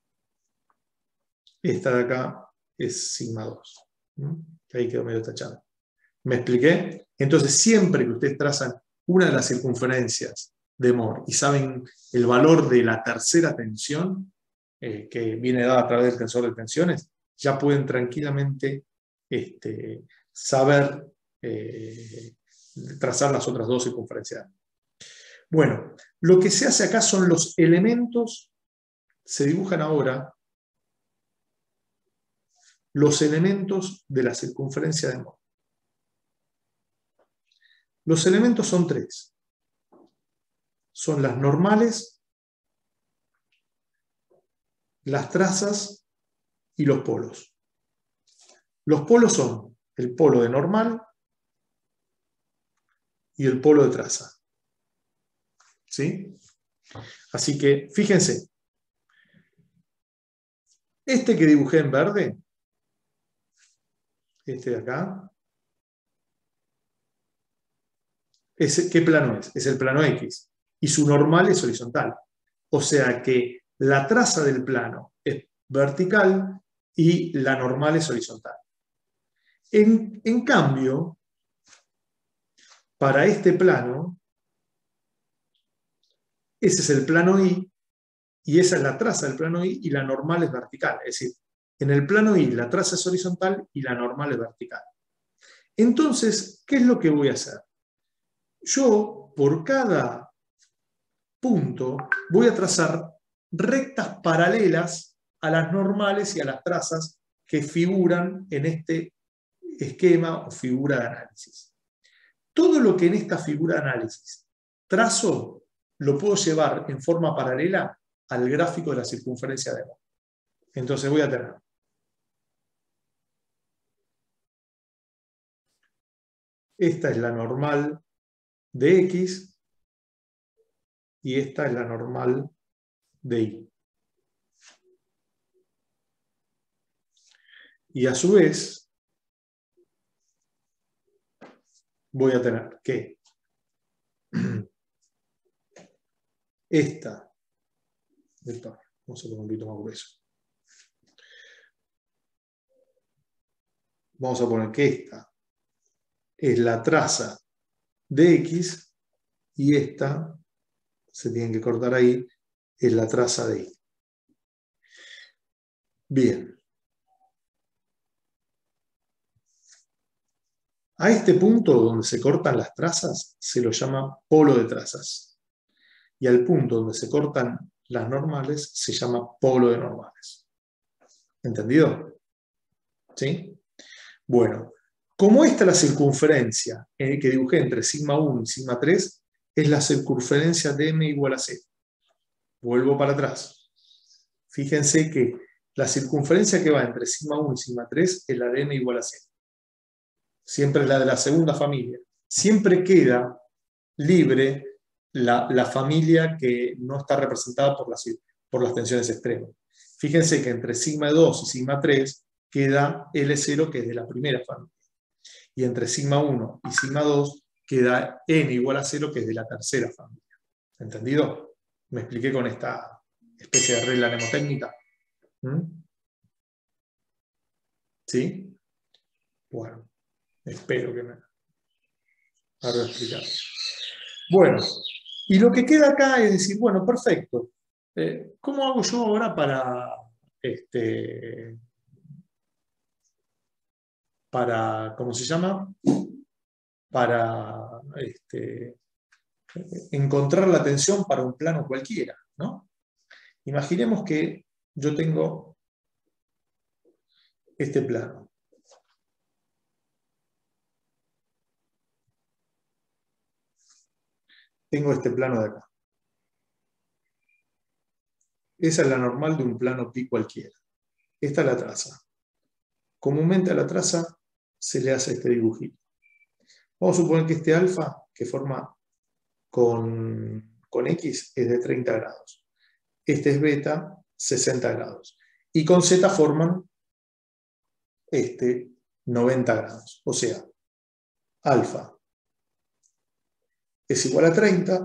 Esta de acá es sigma dos. ¿Mm? Ahí quedó medio tachada. ¿Me expliqué? Entonces, siempre que ustedes trazan una de las circunferencias de Moore y saben el valor de la tercera tensión, eh, que viene dada a través del tensor de tensiones, ya pueden tranquilamente este, saber eh, trazar las otras dos circunferencias. Bueno, lo que se hace acá son los elementos, se dibujan ahora los elementos de la circunferencia de Mohr. Los elementos son tres. Son las normales, las trazas y los polos. Los polos son el polo de normal y el polo de traza. ¿Sí? Así que, fíjense, este que dibujé en verde, este de acá, es, ¿qué plano es? Es el plano X. Y su normal es horizontal. O sea que la traza del plano es vertical y la normal es horizontal. En, en cambio, para este plano, ese es el plano Y, y esa es la traza del plano Y, y la normal es vertical. Es decir, en el plano Y la traza es horizontal y la normal es vertical. Entonces, ¿qué es lo que voy a hacer? Yo, por cada punto, voy a trazar rectas paralelas a las normales y a las trazas que figuran en este esquema o figura de análisis. Todo lo que en esta figura de análisis trazo, lo puedo llevar en forma paralela al gráfico de la circunferencia de Mohr. Entonces voy a tener esta es la normal de X y esta es la normal de Y. Y a su vez voy a tener que esta, esta vamos a poner un poquito más grueso. Vamos a poner que esta es la traza de X y esta, se tienen que cortar ahí, es la traza de Y. Bien. A este punto donde se cortan las trazas se lo llama polo de trazas. Y al punto donde se cortan las normales se llama polo de normales. ¿Entendido? ¿Sí? Bueno, como esta es la circunferencia que dibujé entre sigma uno y sigma tres, es la circunferencia de m igual a cero. Vuelvo para atrás. Fíjense que la circunferencia que va entre sigma uno y sigma tres es la de m igual a cero. Siempre es la de la segunda familia. Siempre queda libre la, la familia que no está representada por las, por las tensiones extremas. Fíjense que entre sigma dos y sigma tres queda L cero, que es de la primera familia. Y entre sigma uno y sigma dos queda n igual a cero, que es de la tercera familia. ¿Entendido? Me expliqué con esta especie de regla mnemotécnica. ¿Mm? ¿Sí? Bueno. Espero que me haga explicar. Bueno, y lo que queda acá es decir, bueno, perfecto. Eh, ¿Cómo hago yo ahora para, este, para, ¿cómo se llama? Para este, encontrar la tensión para un plano cualquiera, ¿no? Imaginemos que yo tengo este plano. Tengo este plano de acá. Esa es la normal de un plano pi cualquiera. Esta es la traza. Comúnmente a la traza se le hace este dibujito. Vamos a suponer que este alfa, que forma con, con X, es de treinta grados. Este es beta, sesenta grados. Y con Z forman este, noventa grados. O sea, alfa es igual a treinta,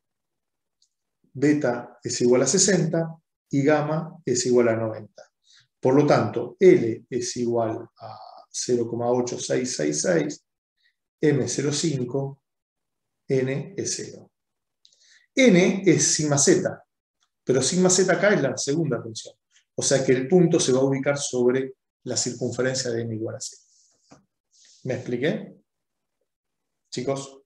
beta es igual a sesenta y gamma es igual a noventa. Por lo tanto, L es igual a cero coma ocho seis seis seis, M cero coma cinco, N es cero. N es sigma Z, pero sigma Z acá es la segunda tensión. O sea que el punto se va a ubicar sobre la circunferencia de n igual a cero. ¿Me expliqué? Chicos.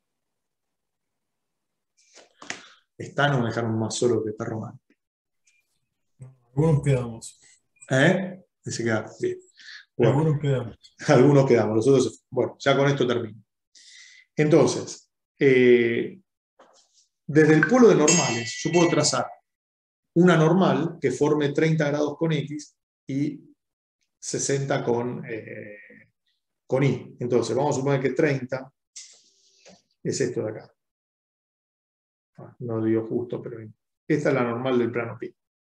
¿Están o me dejaron más solo que perro mal? Algunos quedamos. ¿Eh? Se queda bien. Bueno, algunos quedamos. Algunos quedamos, los otros, bueno, ya con esto termino. Entonces, eh, desde el polo de normales, yo puedo trazar una normal que forme treinta grados con X y sesenta con, eh, con Y. Entonces, vamos a suponer que treinta es esto de acá. Ah, no dio justo, pero bien. Esta es la normal del plano pi.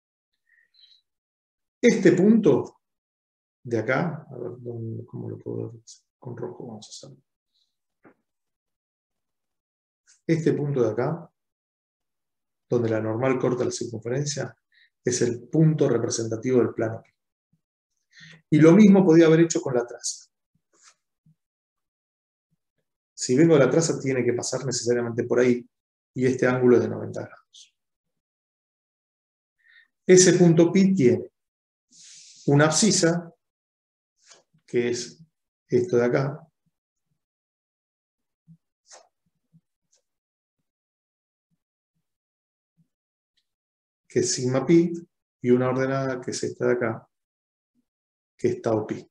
Este punto de acá, a ver, ¿cómo lo puedo ver? Con rojo vamos a hacerlo. Este punto de acá, donde la normal corta la circunferencia, es el punto representativo del plano pi. Y lo mismo podía haber hecho con la traza. Si vengo de la traza, tiene que pasar necesariamente por ahí, y este ángulo es de noventa grados. Ese punto pi tiene una abscisa, que es esto de acá, que es sigma pi, y una ordenada, que es esta de acá, que es tau pi.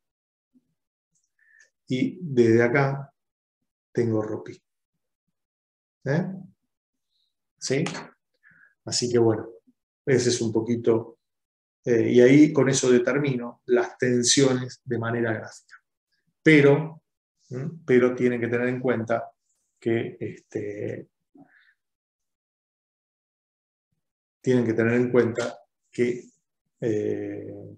Y desde acá tengo rho pi. ¿Eh? ¿Sí? Así que bueno, ese es un poquito... Eh, y ahí con eso determino las tensiones de manera gráfica. Pero, ¿m? pero tienen que tener en cuenta que este, tienen que tener en cuenta que eh,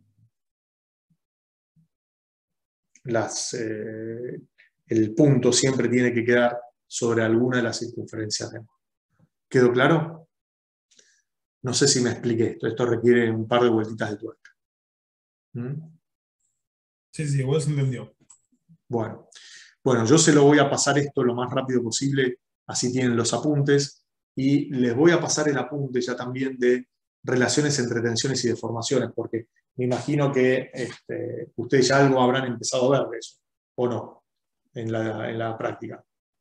las, eh, el punto siempre tiene que quedar sobre alguna de las circunferencias de modo. ¿Quedó claro? No sé si me expliqué esto. Esto requiere un par de vueltitas de tuerca. ¿Mm? Sí, sí, igual se entendió. Bueno. bueno, yo se lo voy a pasar esto lo más rápido posible, así tienen los apuntes, y les voy a pasar el apunte ya también de relaciones entre tensiones y deformaciones, porque me imagino que este, ustedes ya algo habrán empezado a ver de eso, o no, en la, en la práctica.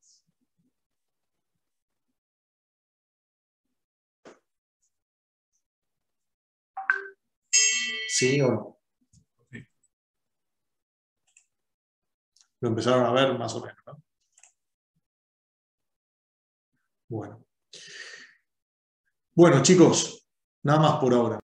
¿Sí o no? Sí. Lo empezaron a ver más o menos, ¿no? Bueno. Bueno, chicos, nada más por ahora.